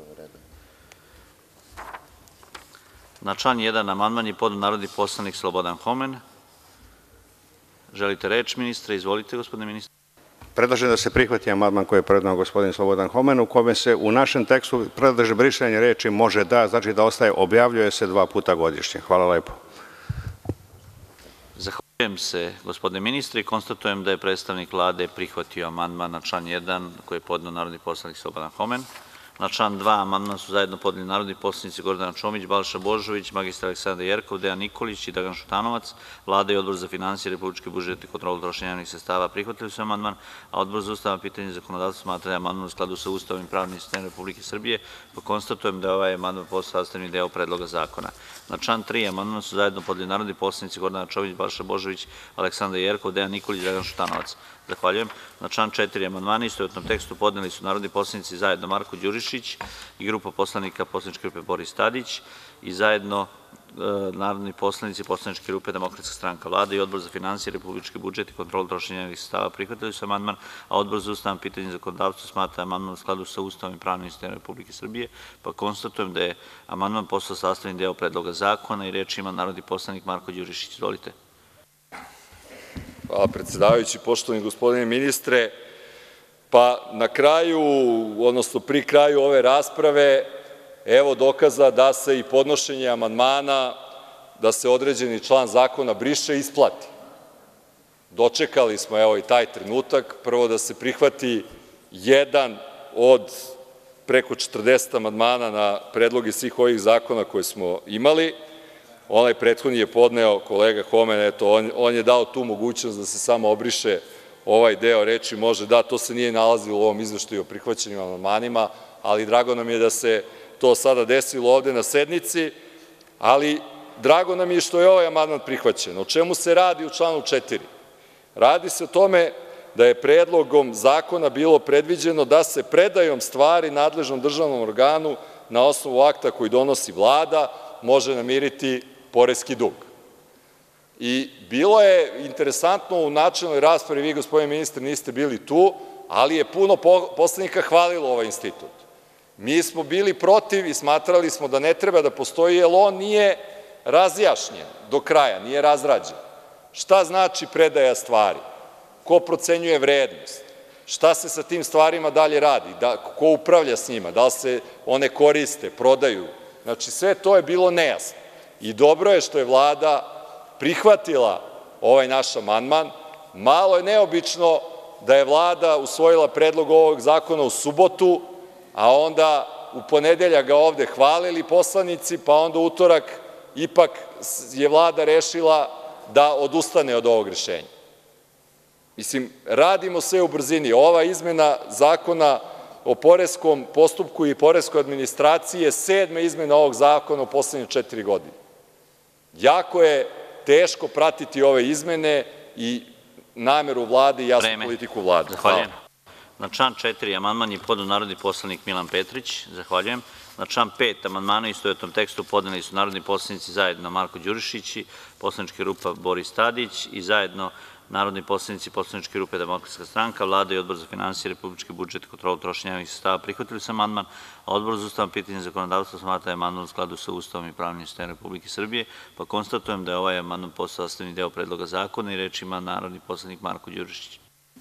S5: Na član 1. amandman je podneo narodni poslanik Slobodan Homen. Želite reč, ministre? Izvolite, gospodine ministre.
S6: Predlažem da se prihvati amandman koji je predao gospodin Slobodan Homen, u kome se u našem tekstu predlaže brisanje reči može da, znači da ostaje objavljuje se 2 puta godišnje. Hvala lepo.
S5: Zahvaljujem se, gospodine ministre, i konstatujem da je predstavnik Vlade prihvatio amandman na član 1 koji je podneo narodni poslanik Slobodan Homen. Na član 2. amandman su zajedno podneli narodni poslanici Gordana Čomić, Balša Božović, mr Aleksandar Jerkov, Dejan Nikolić i Dragan Šutanovac. Vlada i Odbor za finansije, republički budžet i kontrolu trošenja javnih sredstava prihvatili su amandman, a Odbor za ustavna pitanja i zakonodavstvo smatra da je amandman u skladu sa Ustavom i pravnim sistemom Republike Srbije, pa konstatujem da je ovaj amandman postao sastavni deo Predloga zakona. Na član 3. amandman su zajedno podneli narodni poslanici Gordana Čomić, Balša Božović, Aleksandar Jerkov, Dejan Nikolić i Dragan Šutanovac. Zahvaljujem. Na član 4. amandmani u istovetnom tekstu podneli su narodni poslanici zajedno Marko Đurišić i grupa poslanika poslaničke grupe Boris Tadić i zajedno narodni poslanici poslaničke grupe Demokratska stranka. Vlada i Odbor za finansije, republički budžet i kontrolu trošenja javnih sredstava prihvatili su amandman, a Odbor za ustavna pitanja i zakonodavstvo smatra amandman u skladu sa Ustavom i pravnim sistemom Republike Srbije, pa konstatujem da je amandman postao sastavni deo Predloga zakona i reč ima narodni poslanik Marko Đurišić. Izvolite.
S3: Hvala predsedavajući, poštovani gospodine ministre. Pa na kraju, odnosno pri kraju ove rasprave, evo dokaza da se i podnošenje amandmana, da se određeni član zakona briše, isplati. Dočekali smo evo i taj trenutak, prvo da se prihvati jedan od preko 40 amandmana na predloge svih ovih zakona koje smo imali. Onaj prethodni je podneo kolega Homen, eto, on je dao tu mogućnost da se samo obriše ovaj deo reči može da, to se nije nalazilo u ovom izveštaju o prihvaćenim amandmanima, ali drago nam je da se to sada desilo ovde na sednici, ali drago nam je što je ovaj amandman prihvaćen. O čemu se radi u članu 4? Radi se o tome da je predlogom zakona bilo predviđeno da se predajom stvari nadležnom državnom organu na osnovu akta koji donosi Vlada može namiriti poreski dug. I bilo je interesantno u načelnoj raspravi, vi gospodine ministre niste bili tu, ali je puno poslanika hvalilo ovaj institut. Mi smo bili protiv i smatrali smo da ne treba da postoji, jer on nije razjašnjen do kraja, nije razrađen. Šta znači predaja stvari? Ko procenjuje vrednost? Šta se sa tim stvarima dalje radi? Ko upravlja s njima? Da li se one koriste, prodaju? Znači, sve to je bilo nejasno. I dobro je što je Vlada prihvatila ovaj naš amandman. Malo je neobično da je Vlada usvojila predlog ovog zakona u subotu, a onda u ponedeljak ga ovde hvalili poslanici, pa onda u utorak ipak je Vlada rešila da odustane od ovog rešenja. Mislim, radimo sve u brzini. Ova izmena Zakona o poreskom postupku i poreskoj administraciji je 7. izmena ovog zakona u poslednje 4 godine. Jako je teško pratiti ove izmene i nameru Vlade i jasnu politiku Vlade.
S5: Zahvaljujem. Na član 4. amandman je podneo narodni poslanik Milan Petrić. Zahvaljujem. Na član 5. amandmana u istovetnom tekstu podneli su narodni poslanici zajedno Marko Đurišić, poslanička grupa Boris Tadić i zajedno narodni poslanici poslaničke grupe Demokratska stranka, Vlada i Odbor za finansije, republički budžet i kontrolu trošenja javnih sredstava prihvatili su amandman, a Odbor za ustavna pitanja i zakonodavstvo smatra da je amandman u skladu sa Ustavom i pravnim sistemom Republike Srbije, pa konstatujem da je ovaj amandman postao sastavni deo Predloga zakona i reč ima narodni poslanik Marko Đurišić.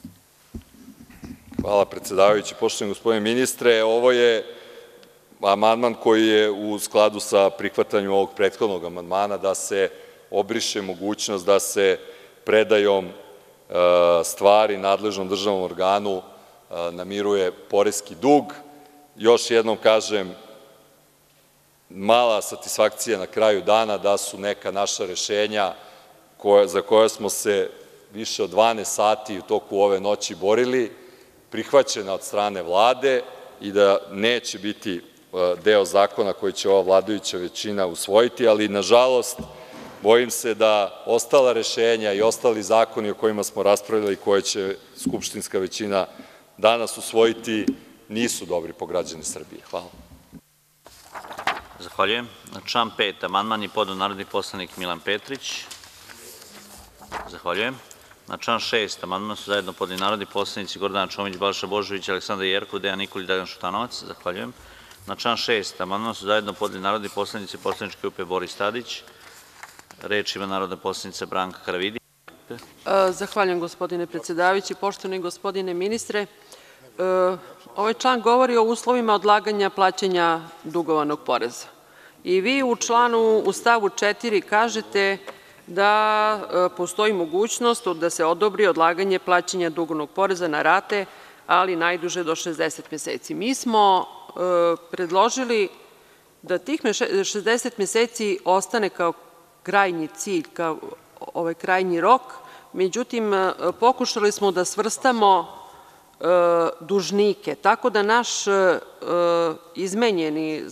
S3: Hvala predsedavajući. Poštovani gospodine ministre, ovo je amandman koji je u skladu sa prihvatanjem ovog prethodnog amandmana da se obriše mogućnost da se predajom stvari nadležnom državnom organu namiruje poreski dug. Još jednom kažem, mala satisfakcija na kraju dana da su neka naša rešenja za koja smo se više od 12 sati u toku ove noći borili, prihvaćena od strane Vlade i da neće biti deo zakona koji će ova vladajuća većina usvojiti, ali nažalost bojim se da ostala rešenja i ostali zakoni o kojima smo raspravljali, koje će skupštinska većina danas usvojiti, nisu dobri po građane Srbije. Hvala.
S5: Zahvaljujem. Na član 5. amandman je podneo narodni poslanik Milan Petrić. Zahvaljujem. Na član 6. amandman su zajedno podneli narodni poslanici Gordana Čomić, Balša Božović, Aleksandar Jerkov, Dejan Nikolić, Dragan Šutanovac. Zahvaljujem. Na član 6. amandman su zajedno podneli narodni poslanici poslaničke grupe Boris Tadić. Reč ima narodna poslanica Branka Karavidić.
S7: Zahvaljujem gospodine predsedavajući. Poštovani gospodine ministre, ovaj član govori o uslovima odlaganja plaćanja dugovanog poreza. I vi u stavu 4 kažete da postoji mogućnost da se odobri odlaganje plaćanja dugovanog poreza na rate, ali najduže do 60 meseci. Mi smo predložili da tih 60 meseci ostane kao krajnji cilj, kao ovaj krajnji rok, međutim, pokušali smo da svrstamo dužnike, tako da naš izmenjeni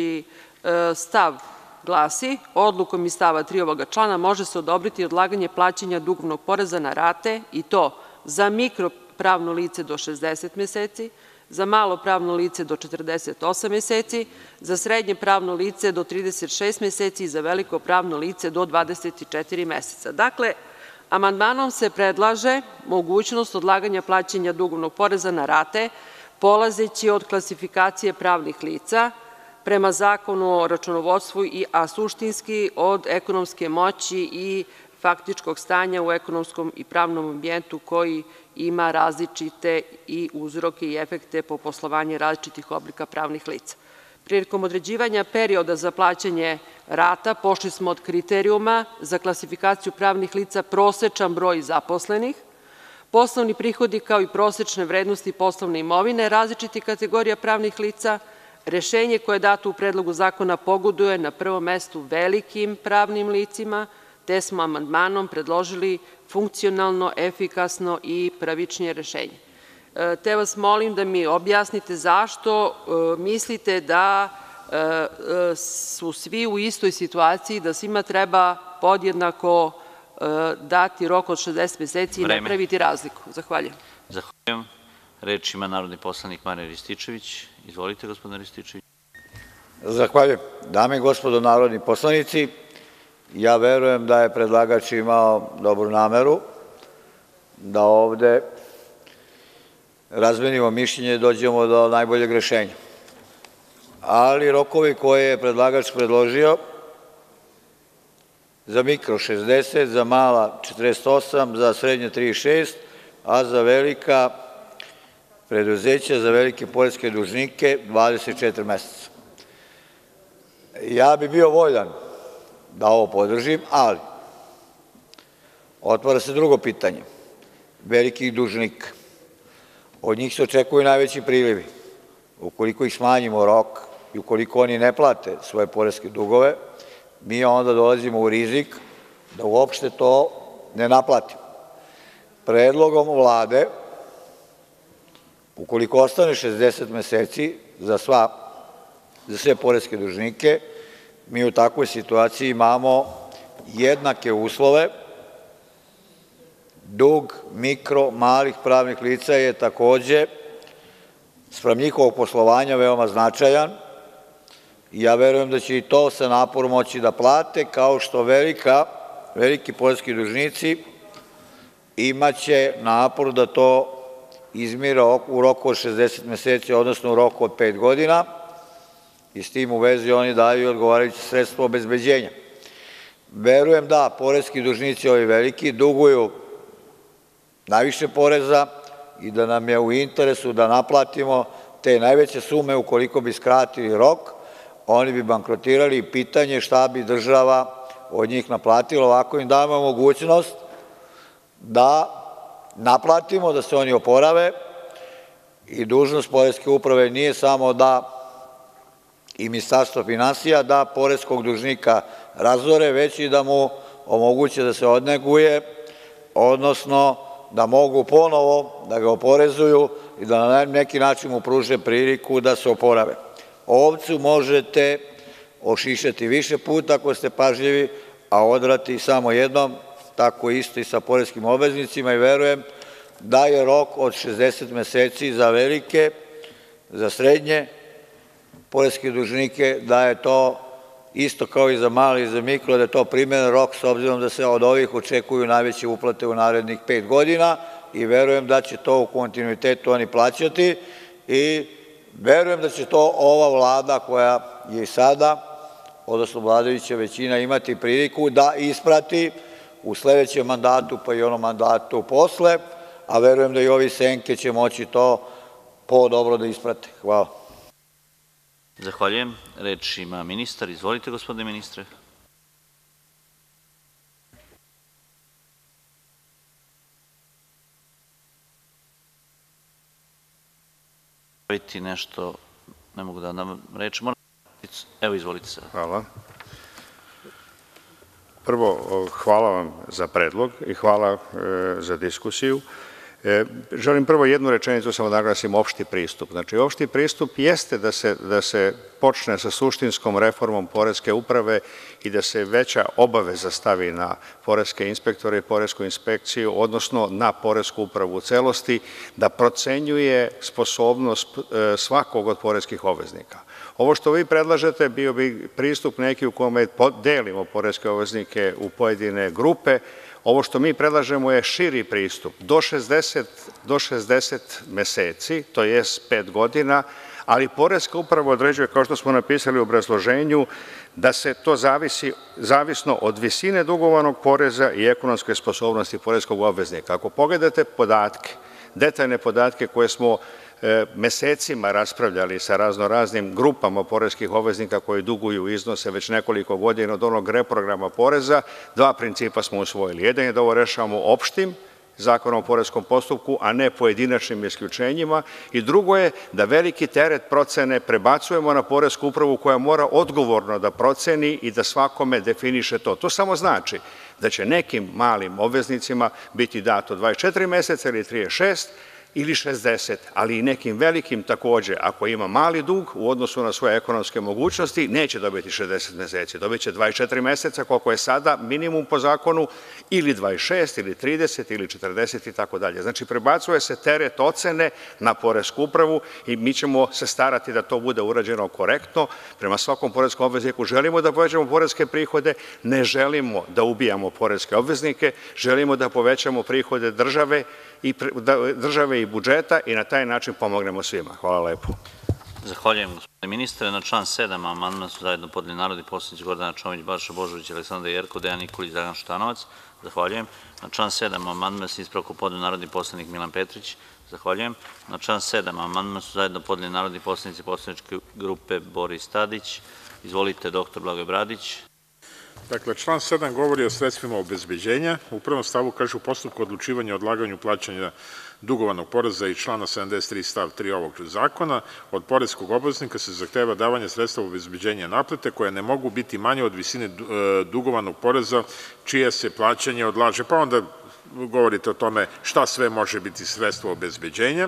S7: stav glasi: odlukom iz stava 3 ovoga člana može se odobriti odlaganje plaćanja dugovanog poreza na rate i to za mikro pravno lice do 60 meseci, za malo pravno lice do 48 meseci, za srednje pravno lice do 36 meseci i za veliko pravno lice do 24 meseca. Dakle, amandmanom se predlaže mogućnost odlaganja plaćanja dugovanog poreza na rate, polazeći od klasifikacije pravnih lica prema Zakonu o računovodstvu, a suštinski od ekonomske moći i faktičkog stanja u ekonomskom i pravnom ambijentu koji ima različite i uzroke i efekte po poslovanje različitih oblika pravnih lica. Prilikom određivanja perioda za plaćanje rata pošli smo od kriterijuma za klasifikaciju pravnih lica prosečan broj zaposlenih, poslovni prihodi kao i prosečne vrednosti poslovne imovine različitih kategorija pravnih lica. Rešenje koje je dato u Predlogu zakona pogoduje na prvom mestu velikim pravnim licima, te smo amandmanom predložili funkcionalno, efikasno i pravičnije rešenje. Te vas molim da mi objasnite zašto mislite da su svi u istoj situaciji, da svima treba podjednako dati rok od 60 meseci i napraviti razliku. Zahvaljujem.
S5: Zahvaljujem. Reč ima narodni poslanik Marijan Rističević. Izvolite, gospodine Rističević.
S8: Zahvaljujem. Dame i gospodo narodni poslanici, ja verujem da je predlagač imao dobru nameru da ovde razmenimo mišljenje i dođemo do najboljeg rešenja. Ali rokovi koje je predlagač predložio za mikro 60, za mala 48, za srednje 36, a za velika preduzeća, za velike poreske dužnike 24 meseca. Ja bih bio voljan da ovo podržim, ali otvara se drugo pitanje velikih dužnika. Od njih se očekuju najveći prilivi. Ukoliko ih smanjimo rok i ukoliko oni ne plate svoje poreske dugove, mi onda dolazimo u rizik da uopšte to ne naplatimo. Predlogom Vlade, ukoliko ostane 60 meseci za sve poreske dužnike, mi u takvoj situaciji imamo jednake uslove. Dug mikro, malih pravnih lica je takođe spram njihovog poslovanja veoma značajan i ja verujem da će i to sa naporom moći da plate, kao što veliki poreski dužnici imaće napor da to izmire u roku od 60 meseci, odnosno u roku od 5 godina i s tim u vezi oni daju odgovarajuće sredstvo obezbeđenja. Verujem da poreski dužnici, ovi veliki, duguju najviše poreza i da nam je u interesu da naplatimo te najveće sume. Ukoliko bi skratili rok, oni bi bankrotirali i pitanje šta bi država od njih naplatila. Ovako im damo mogućnost da naplatimo, da se oni oporave i dužnost poreske uprave nije samo da i Ministarstvo finansija da poreskog dužnika razore, već i da mu omoguće da se odneguje, odnosno da mogu ponovo da ga oporezuju i da na neki način mu pruže priliku da se oporave. Ovcu možete ošišati više puta ako ste pažljivi, a odrati samo jednom, tako isto i sa poreskim obveznicima i verujem da je rok od 60 meseci za velike, za srednje poreske dužnike, da je to isto kao i za mali i za mikro, da je to primeren rok s obzirom da se od ovih očekuju najveće uplate u narednih 5 godina i verujem da će to u kontinuitetu oni plaćati i verujem da će to ova Vlada koja je i sada, odnosno vladajuća većina, imati priliku da isprati u sledećem mandatu pa i onom mandatu posle, a verujem da i ovi senke će moći to dobro da isprate. Hvala.
S5: Zahvaljujem. Reč ima ministar. Izvolite, gospodine ministre. Nešto, ne mogu da nam reč. Evo, izvolite sada.
S6: Hvala. Prvo, hvala vam za predlog i hvala za diskusiju. Želim prvo jednu rečenicu samo da naglasim, opšti pristup. Znači, opšti pristup jeste da se počne sa suštinskom reformom poreske uprave i da se veća obaveza stavi na poreske inspektore i poresku inspekciju, odnosno na poresku upravu u celosti, da procenjuje sposobnost svakog od poreskih obveznika. Ovo što vi predlažete bio bi pristup neki u kome delimo poreske obveznike u pojedine grupe. Ovo što mi predlažemo je širi pristup, do 60 meseci, to je 5 godina, ali Poreska uprava određuje, kao što smo napisali u obrazloženju, da se to zavisno od visine dugovanog poreza i ekonomske sposobnosti poreskog obveznika. Ako pogledate podatke, detaljne podatke koje smo mesecima raspravljali sa raznoraznim grupama poreskih obveznika koji duguju iznose već nekoliko godina od onog reprograma poreza, dva principa smo usvojili. Jedan je da ovo rešavamo opštim Zakonom o poreskom postupku, a ne pojedinačnim isključenjima, i drugo je da veliki teret procene prebacujemo na Poresku upravu koja mora odgovorno da proceni i da svakome definiše to. To samo znači da će nekim malim obveznicima biti dato 24 meseca ili 36 ili 60, ali i nekim velikim takođe, ako ima mali dug u odnosu na svoje ekonomske mogućnosti, neće dobiti 60 meseci, dobiće 24 meseca, koliko je sada minimum po zakonu, ili 26, ili 30, ili 40 i tako dalje. Znači, prebacuje se teret ocene na Poresku upravu i mi ćemo se starati da to bude urađeno korektno. Prema svakom poreskom obvezniku želimo da povećamo poreske prihode, ne želimo da ubijamo poreske obveznike, želimo da povećamo prihode države i budžeta i na taj način pomognemo svima. Hvala lepo.
S5: Zahvaljujem, gospodine ministre. Na član 7 amandman su zajedno podneli narodni poslanici Gordana Čomić, Balša Božović, Aleksandra Jerkov, Dejan Nikolić, Dragan Šutanovac. Zahvaljujem. Na član 7 amandman se ispravku podneo narodni poslanik Milan Petrić. Zahvaljujem. Na član 7 amandman su zajedno podneli narodni poslanici poslaničke grupe Boris Tadić. Izvolite, dr. Blagoje Bradić.
S9: Dakle, član 7 govori o sredstvima obezbeđenja. U prvom stavu kaže u postupku odlučivanja o odlaganju plaćanja dugovanog poreza i člana 73 stav 3 ovog zakona, od poreskog obveznika se zahteva davanje sredstva obezbeđenja naplate koje ne mogu biti manje od visine dugovanog poreza čije se plaćanje odlaže. Pa onda govorite o tome šta sve može biti sredstvo obezbeđenja.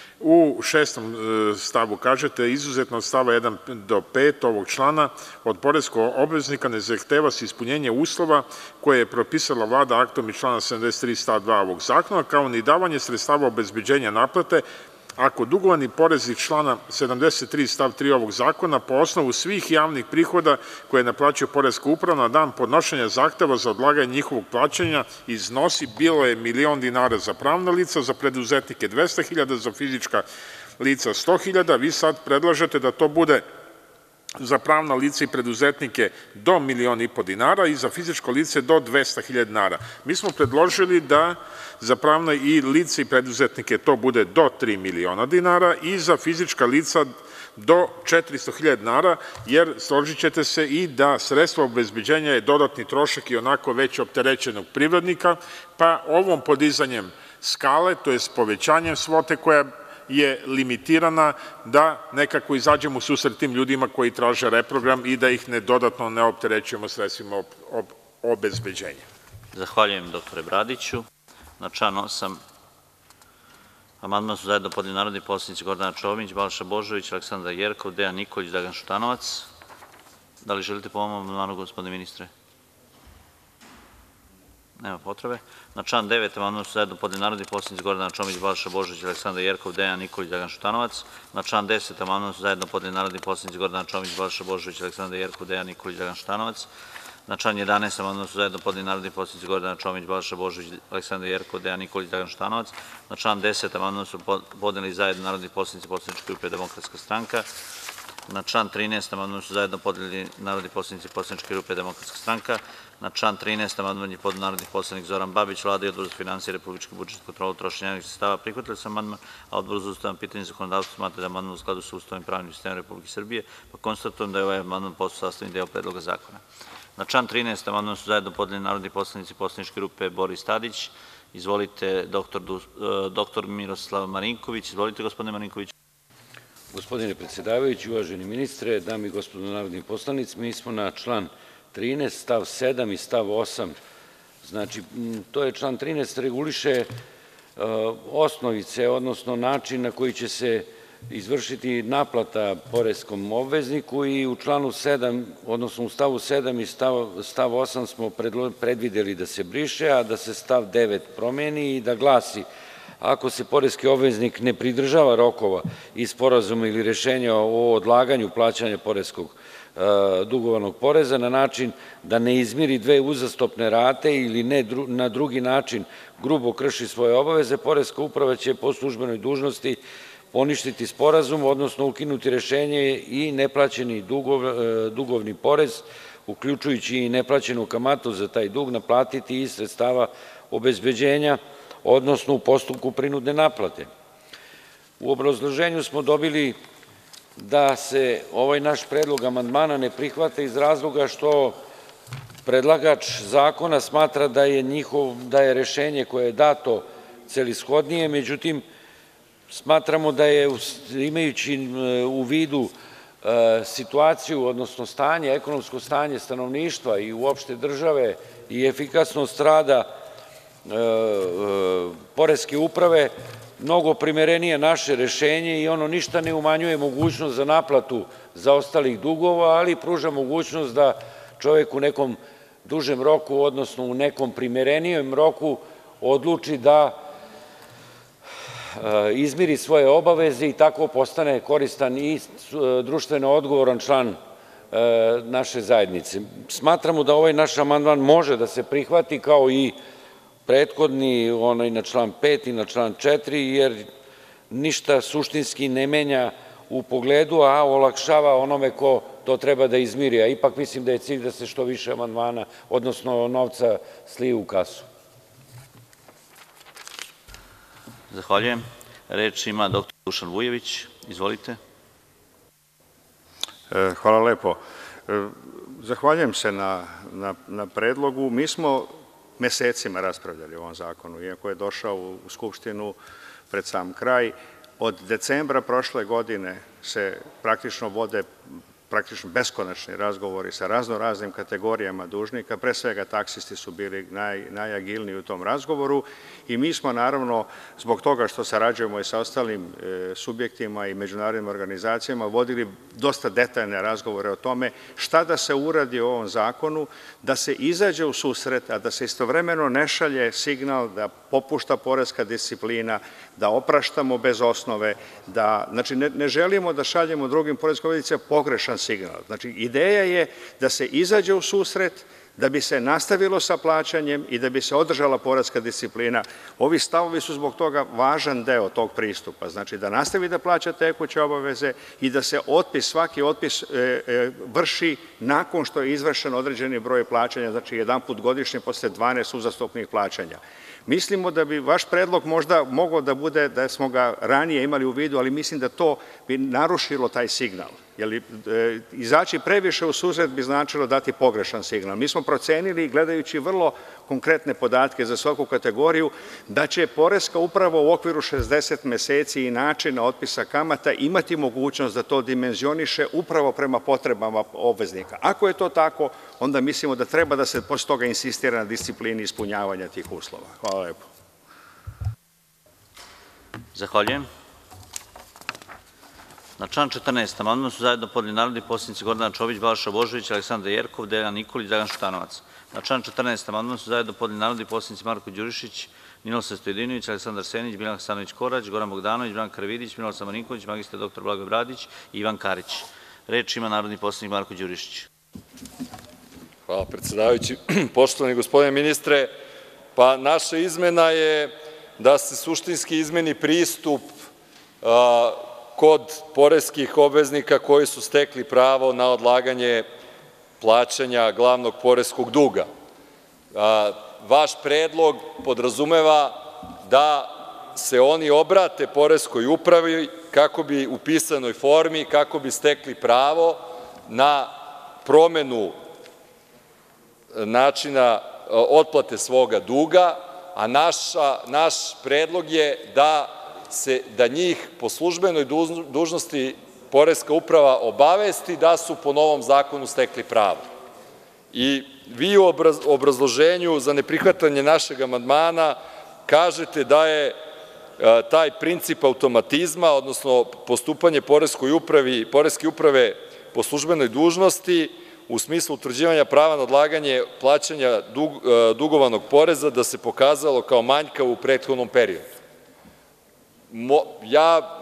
S9: U 6. stavu kažete, izuzetno od stava 1 do 5 ovog člana, od poreskog obveznika ne zahteva se ispunjenje uslova koje je propisala Vlada aktom iz člana 73 stav 2 ovog zakona, kao ni davanje sredstava obezbeđenja naplate, ako dugovani porez iz člana 73 stav 3 ovog zakona po osnovu svih javnih prihoda koje naplaćuje Poreska uprava na dan podnošenja zahteva za odlaganje njihovog plaćanja iznosi, bilo je 1.000.000 dinara za pravna lica, za preduzetnike 200.000, za fizička lica 100.000, vi sad predlažete da to bude za pravna lica i preduzetnike do 1.500.000 dinara i za fizičko lice do 200.000 dinara. Mi smo predložili da za pravna i lica i preduzetnike to bude do 3.000.000 dinara i za fizička lica do 400.000 dinara, jer složit ćete se i da sredstvo obezbeđenja je dodatni trošak i onako već opterećenog privrednika, pa ovom podizanjem skale, to je povećanjem svote koja je limitirana, da nekako izađemo u susret tim ljudima koji traže reprogram i da ih dodatno ne opterećujemo sredstvima obezbeđenja.
S5: Zahvaljujem, doktore Bradiću. Na član 8 amandman su zajedno podneli narodni poslanici Gordana Čomić, Balša Božović, Aleksandra Jerkov, Dejan Nikolić, Dragan Šutanovac. Da li želite po ovom amandmanu, gospodine ministre? Nema potrebe. Na član 9 amandman su zajedno podneli narodni poslanici Gordana Čomić, Balša Božović, Aleksandra Jerkov, Dejan Nikolić, Dragan Šutanovac. Na član 10 amandman su zajedno podneli narodni poslanici Gordana Čomić, Balša Božović, Aleksandra Jerkov, Dejan Nikolić, Dragan Šutanovac. Na član 11 amandman su zajedno podneli narodni poslanici Gordana Čomić, Balša Božović, Aleksandra Jerkov, Dejan Nikolić, Dragan Šutanovac. Na član 10 amandman su podneli zajedno narodni poslanici poslaničke grupe Demokratska stranka. Na član 13 amandman su zajedno podneli narodni poslanici poslaničke grupe Demokratska stranka. Na član 13 amandman je podneo narodni poslanik Zoran Babić, Vlada i Odbor za finansije, republički budžet, kontrolu trošenja javnih sredstava prihvatili su amandman, a Odbor za ustavna pitanja i zakonodavstvo smatra da je amandman u skladu sa Ustavom i pravnim sistemom Republike Srbije, pa konstatujem da je ovaj amandman postao sastavni deo Predloga zakona. Na član 13 amandman su zajedno podneli narodni poslanici poslaničke grupe Boris Tadić. Izvolite, dr. Miroslav Marinković. Izvolite, gospodine Marinković.
S10: Gospodine predsedavajući, uvaženi ministre, dame i gospodo narodni poslanici, mi smo na član 13, stav 7 i stav 8. Znači, to je član 13, reguliše osnovice, odnosno način na koji će se izvršiti naplata poreskom obvezniku i u članu 7, odnosno u stavu 7 i stav 8 smo predvideli da se briše, a da se stav 9 promeni i da glasi: ako se poreski obveznik ne pridržava rokova iz sporazuma ili rešenja o odlaganju plaćanja poreskog dugovanog poreza na način da ne izmiri dve uzastopne rate ili na drugi način grubo krši svoje obaveze, Poreska uprava će po službenoj dužnosti poništiti sporazum, odnosno ukinuti rešenje i neplaćeni dugovni porez, uključujući i neplaćenu kamatu za taj dug, naplatiti iz sredstava obezbeđenja, odnosno u postupku prinudne naplate. U obrazloženju smo dobili da se ovaj naš predlog amandmana ne prihvata iz razloga što predlagač zakona smatra da je rešenje koje je dato celishodnije, međutim, smatramo da je, imajući u vidu situaciju, odnosno stanje, ekonomsko stanje stanovništva i uopšte države i efikasnost rada poreske uprave, mnogo primerenije naše rešenje i ono ništa ne umanjuje mogućnost za naplatu zaostalih dugova, ali pruža mogućnost da čovek u nekom dužem roku, odnosno u nekom primerenijem roku odluči da izmiri svoje obaveze i tako postane koristan i društveno odgovoran član naše zajednice. Smatramo da ovaj naš amandman može da se prihvati kao i prethodni, onaj na član 5 i na član 4, jer ništa suštinski ne menja u pogledu, a olakšava onome ko to treba da izmiri, a ipak mislim da je cilj da se što više amandmana, odnosno novca slije u kasu.
S5: Zahvaljujem. Reč ima dr. Dušan Vujović. Izvolite.
S6: Hvala lepo. Zahvaljujem se na predlogu. Mi smo mesecima raspravljali o ovom zakonu, iako je došao u Skupštinu pred sam kraj. Od decembra prošle godine se praktično vode beskonačni razgovori sa raznoraznim kategorijama dužnika, pre svega taksisti su bili najagilniji u tom razgovoru i mi smo naravno, zbog toga što sarađujemo i sa ostalim subjektima i međunarodnim organizacijama, vodili dosta detaljne razgovore o tome šta da se uradi u ovom zakonu, da se izađe u susret, a da se istovremeno ne šalje signal da popušta poreska disciplina, da opraštamo bez osnove, znači ne želimo da šaljemo drugim poreskim obveznicima pogrešan signal. Znači, ideja je da se izađe u susret, da bi se nastavilo sa plaćanjem i da bi se održala poreska disciplina. Ovi stavovi su zbog toga važan deo tog pristupa. Znači, da nastavi da plaća tekuće obaveze i da se svaki otpis vrši nakon što je izvršen određeni broj plaćanja, znači jedanput godišnje posle 12 uzastopnih plaćanja. Mislimo da bi vaš predlog možda mogao da bude da smo ga ranije imali u vidu, ali mislim da to bi narušilo taj signal. Jer izaći previše u susret bi značilo dati pogrešan signal. Mi smo procenili, gledajući vrlo konkretne podatke za svaku kategoriju, da će poreska uprava u okviru 60 meseci i načina otpisa kamata imati mogućnost da to dimenzioniše upravo prema potrebama obveznika. Ako je to tako, onda mislimo da treba da se posle toga insistira na disciplini ispunjavanja tih uslova. Hvala lepo.
S5: Zahvaljujem. Na član 14. amandman su zajedno podneli narodni poslanici Gordana Čomić, Balša Božović, Aleksandra Jerkov, Dejan Nikolić, Dragan Šutanovac. Na član 14. amandman su zajedno podneli narodni poslanici Marko Đurišić, Ninoslav Stojadinović, Aleksandar Senić, Biljana Hasanović Korać, Goran Bogdanović, Branka Karavidić, Milosav Marinković, mr dr Blagoje Bradić i Ivan Karić. Reč ima narodni poslanik Marko Đurišić.
S3: Hvala, predsedavajući. Poštovani gospodine ministre, pa naša izmena je da se suštinski izmeni pristup kod poreskih obveznika koji su stekli pravo na odlaganje plaćanja glavnog poreskog duga. Vaš predlog podrazumeva da se oni obrate poreskoj upravi kako bi u pisanoj formi, kako bi stekli pravo na promenu načina otplate svoga duga, a naš predlog je da njih po službenoj dužnosti poreska uprava obavesti da su po novom zakonu stekli pravo. I vi u obrazloženju za neprihvatanje našeg amandmana kažete da je taj princip automatizma, odnosno postupanje poreske uprave po službenoj dužnosti u smislu utvrđivanja prava na odlaganje plaćanja dugovanog poreza da se pokazalo kao manjkavo u prethodnom periodu. Ja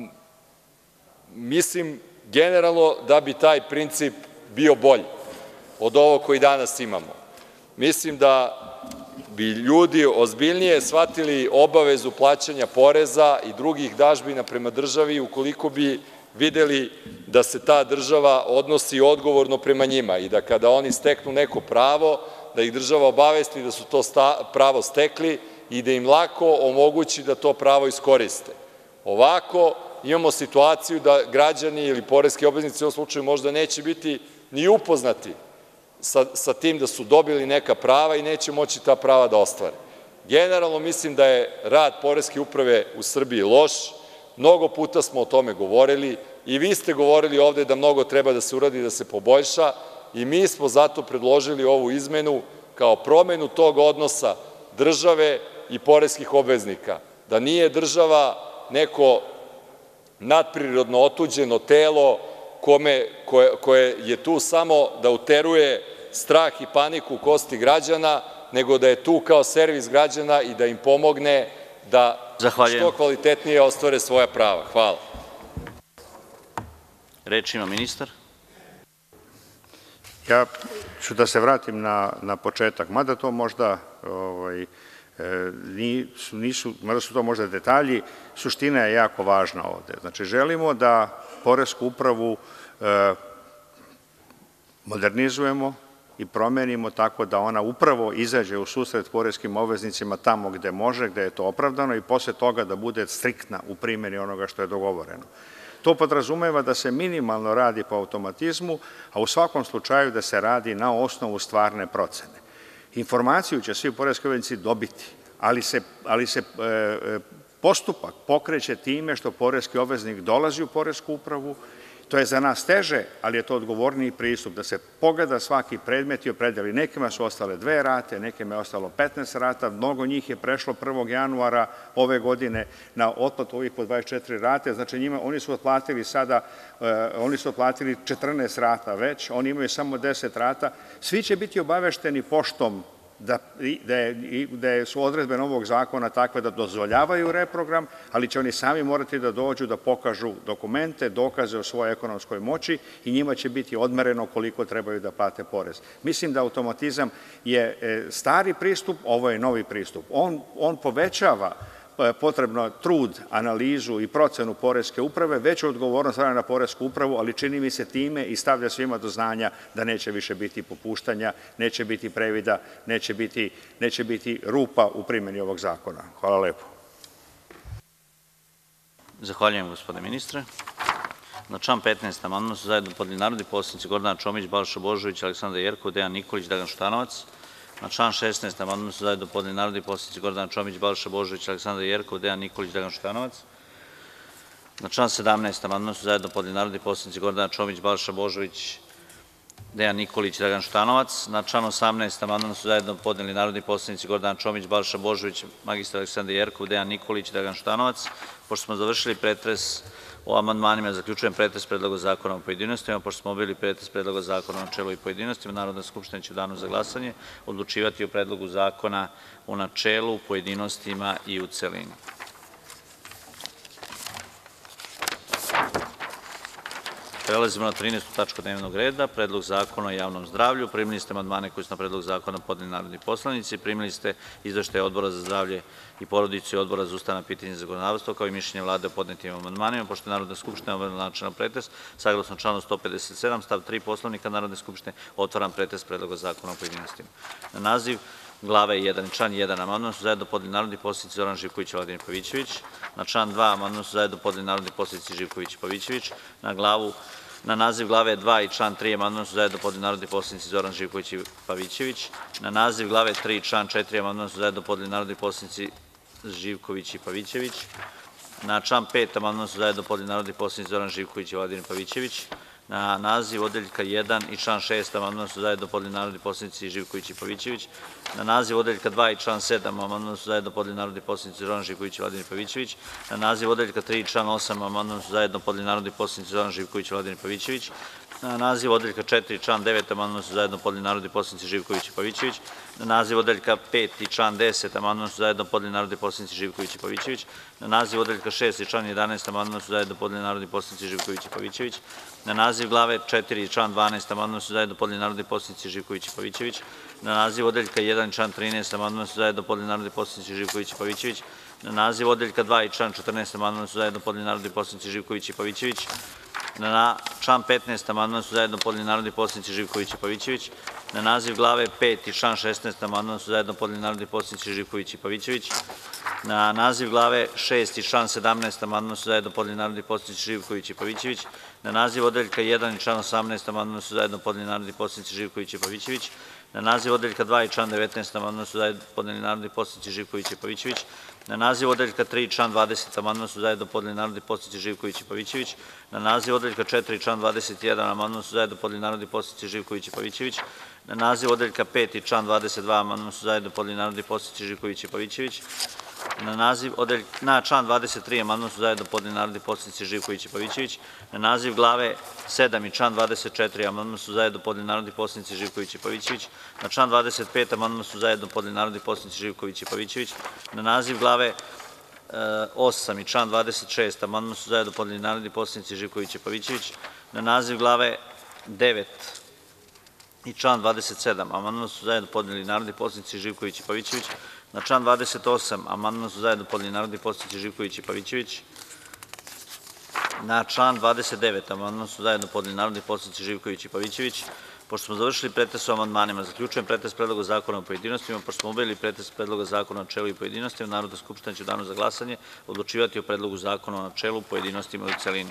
S3: mislim generalno da bi taj princip bio bolji od ovog koji danas imamo. Mislim bi ljudi ozbiljnije shvatili obavezu plaćanja poreza i drugih dažbina prema državi ukoliko bi videli da se ta država odnosi odgovorno prema njima i da kada oni steknu neko pravo, da ih država obavesti da su to pravo stekli i da im lako omogući da to pravo iskoriste. Ovako imamo situaciju da građani ili poreski obveznici u ovom slučaju možda neće biti ni upoznati sa tim da su dobili neka prava i neće moći ta prava da ostvare. Generalno mislim da je rad poreske uprave u Srbiji loš, mnogo puta smo o tome govorili i vi ste govorili ovde da mnogo treba da se uradi da se poboljša i mi smo zato predložili ovu izmenu kao promenu tog odnosa države i poreskih obveznika, da nije država neko nadprirodno otuđeno telo koje je tu samo da uteruje strah i paniku u kosti građana, nego da je tu kao servis građana i da im pomogne da što kvalitetnije ostvare svoja prava. Hvala.
S5: Reč ima ministar.
S6: Ja ću da se vratim na početak, mada to možda mada su to možda detalji, suština je jako važna ovde. Znači, želimo da poresku upravu modernizujemo i promenimo tako da ona upravo izađe u susret poreskim obveznicima tamo gde može, gde je to opravdano i posle toga da bude striktna u primjeni onoga što je dogovoreno. To podrazumeva da se minimalno radi po automatizmu, a u svakom slučaju da se radi na osnovu stvarne procene. Informaciju će svi poreski obveznici dobiti, ali se postupak pokreće time što poreski obveznik dolazi u poresku upravu. To je za nas teže, ali je to odgovorniji pristup, da se pogleda svaki predmet i opredeli. Nekima su ostale 2 rate, nekima je ostalo 15 rata, mnogo njih je prešlo 1. januara ove godine na otplatu ovih po 24 rate, znači oni su otplatili 14 rata već, oni imaju samo 10 rata. Svi će biti obavešteni poštom da su odredbe novog zakona takve da dozvoljavaju reprogram, ali će oni sami morati da dođu da pokažu dokumente, dokaze o svojoj ekonomskoj moći i njima će biti odmereno koliko trebaju da plate porez. Mislim da automatizam je stari pristup, ovo je novi pristup. On povećava potrebno trud, analizu i procenu poreske uprave, veću odgovornost stavlja na poresku upravu, ali čini mi se time i stavlja svima do znanja da neće više biti popuštanja, neće biti previda, neće biti rupa u primjeni ovog zakona. Hvala lepo.
S5: Zahvaljujem, gospodine ministre. Na član 15. amandman su zajedno podneli narodni poslanici Gordana Čomić, Balša Božović, Aleksandar Jerkov, Dejan Nikolić, Dragan Šutanovac. Na član 16. amandman su zajedno podneli narodni poslanici Gordana Čomić, Balša Božović, Aleksandar Jerkov, Dejan Nikolić, Dragan Šutanovac. Na član 17. amandman su zajedno podneli narodni poslanici Gordana Čomić, Balša Božović, Dejan Nikolić, Dragan Šutanovac. Na član 18. amandman su zajedno podneli narodni poslanici Gordana Čomić, Balša Božović, mr Aleksandar Jerkov, Dejan Nikolić, Dragan Šutanovac. Pošto smo završili pretres o amandmanima, zaključujem pretres Predloga zakona u pojedinostima. Pošto smo obavili pretres Predloga zakona u načelu i pojedinostima, Narodna skupština će u danu za glasanje odlučivati o Predlogu zakona u načelu, pojedinostima i u celini. Prelazimo na 13. tačku dnevnog reda, Predlog zakona o javnom zdravlju. Primili ste amandmane koji su na Predlog zakona podneli narodni poslanici. Primili ste izveštaje Odbora za zdravlje i porodicu i Odbora za ustavna pitanja i zakonodavstvo, kao i mišljenje Vlade o podnetim amandmanima. Pošto je Narodna skupština obavila načelni pretres, saglasno članu 157. stav 3 Poslovnika Narodne skupštine, otvaram pretres Predloga zakona o pojedinostima. Na naziv glave 1 i član 1 amandman su zajedno podneli narodni poslanici Zoran Živković i Vladimir Pavićević. Na član 2 amandman su zajedno podneli narodni poslanici Živković i Pavićević. Na naziv glave 2 i član 3 amandman su zajedno podneli narodni poslanici Zoran Živković i Pavićević. Na naziv glave 3 i član 4 amandman su zajedno podneli narodni poslanici Živković i Pavićević. Na član 5 amandman su zajedno podneli narodni poslanici Zoran Živković i Vladimir Pavićević. Na naziv odeljka 1 i član 6 amandman su zajedno podneli narodni poslanici Živković i Pavićević. Na naziv odeljka 2 i član 7 amandman su zajedno podneli narodni poslanici Zoran Živković i Vladimir Pavićević. Na naziv odeljka 3 i član 8 amandman su zajedno podneli narodni poslanici Zoran Živković i Vladimir Pavićević. Na naziv odeljka 4 i član 9 amandman su zajedno podneli narodni poslanici Živković i Pavićević. Na naziv odeljka 5 i član 10 amandman su zajedno podneli narodni poslanici Živković i Pavićević. Na naziv odeljka 6 i član 11 amandman su zajedno podneli narodni poslanici Živković i Pavićević. Na naziv glave 4 i član 12 amandman su zajedno podneli narodni poslanici Živković i Pavićević. Na naziv odeljka 1 i član 13 amandman su zajedno podneli narodni poslanici Živković i Pavićević. Na naziv odeljka 2 i član 14 amandman su zajedno podneli narodni poslanici Živković i Pavićević. Na član 15 amandman su zajedno podneli narodni poslanici Živković i Pavićević. Na naziv glave 5 i član 16 amandman su zajedno podneli narodni poslanici Živković i Pavićević. Na naziv glave 6 i član 17 amandman su zajedno podneli narodni poslanici Živković i Pavićević. Na naziv odeljka 1 i član 18 amandman su zajedno podneli narodni poslanici Živković i Pavićević. Na naziv odeljka 2 i član 19 amandman su zajedno podneli narodni poslanici Živković i Pavićević. Na naziv odeljka 3 i član 20 amandman su zajedno podneli narodni poslanici Živković i Pavićević. Na naziv odeljka 4 i član 21 amandman su zajedno podneli narodni poslanici Živković i Pavićević. Na naziv odeljka 5 i član 22 amandman su zajedno podneli narodni poslanici Živković i Pavićević. Na član 23 amandman su zajedno podneli narodni poslanici Živković i Pavićević. Na naziv glave 7 i član 24 amandman su zajedno podneli narodni poslanici Živković i Pavićević. Na član 25 amandman su zajedno podneli narodni poslanici Živković i Pavićević. Na naziv glave 8 i član 26 amandman su zajedno podneli narodni poslanici Živković i Pavićević. Na naziv glave 9 i član 27 amandman su zajedno podneli narodni poslanici Živković i Pavićević. Na član 28 amandman su zajedno podneli narodni poslanici Živković i Pavićević. Na član 29 amandman su zajedno podneli narodni poslanici Živković i Pavićević. Pošto smo završili pretres o amandmanima, zaključujem pretres Predloga zakona o pojedinostima. Pošto smo obavili pretres Predloga zakona o načelu i pojedinostima, Narodna skupština će u danu za glasanje odlučivati o Predlogu zakona o načelu, pojedinostima i u celini.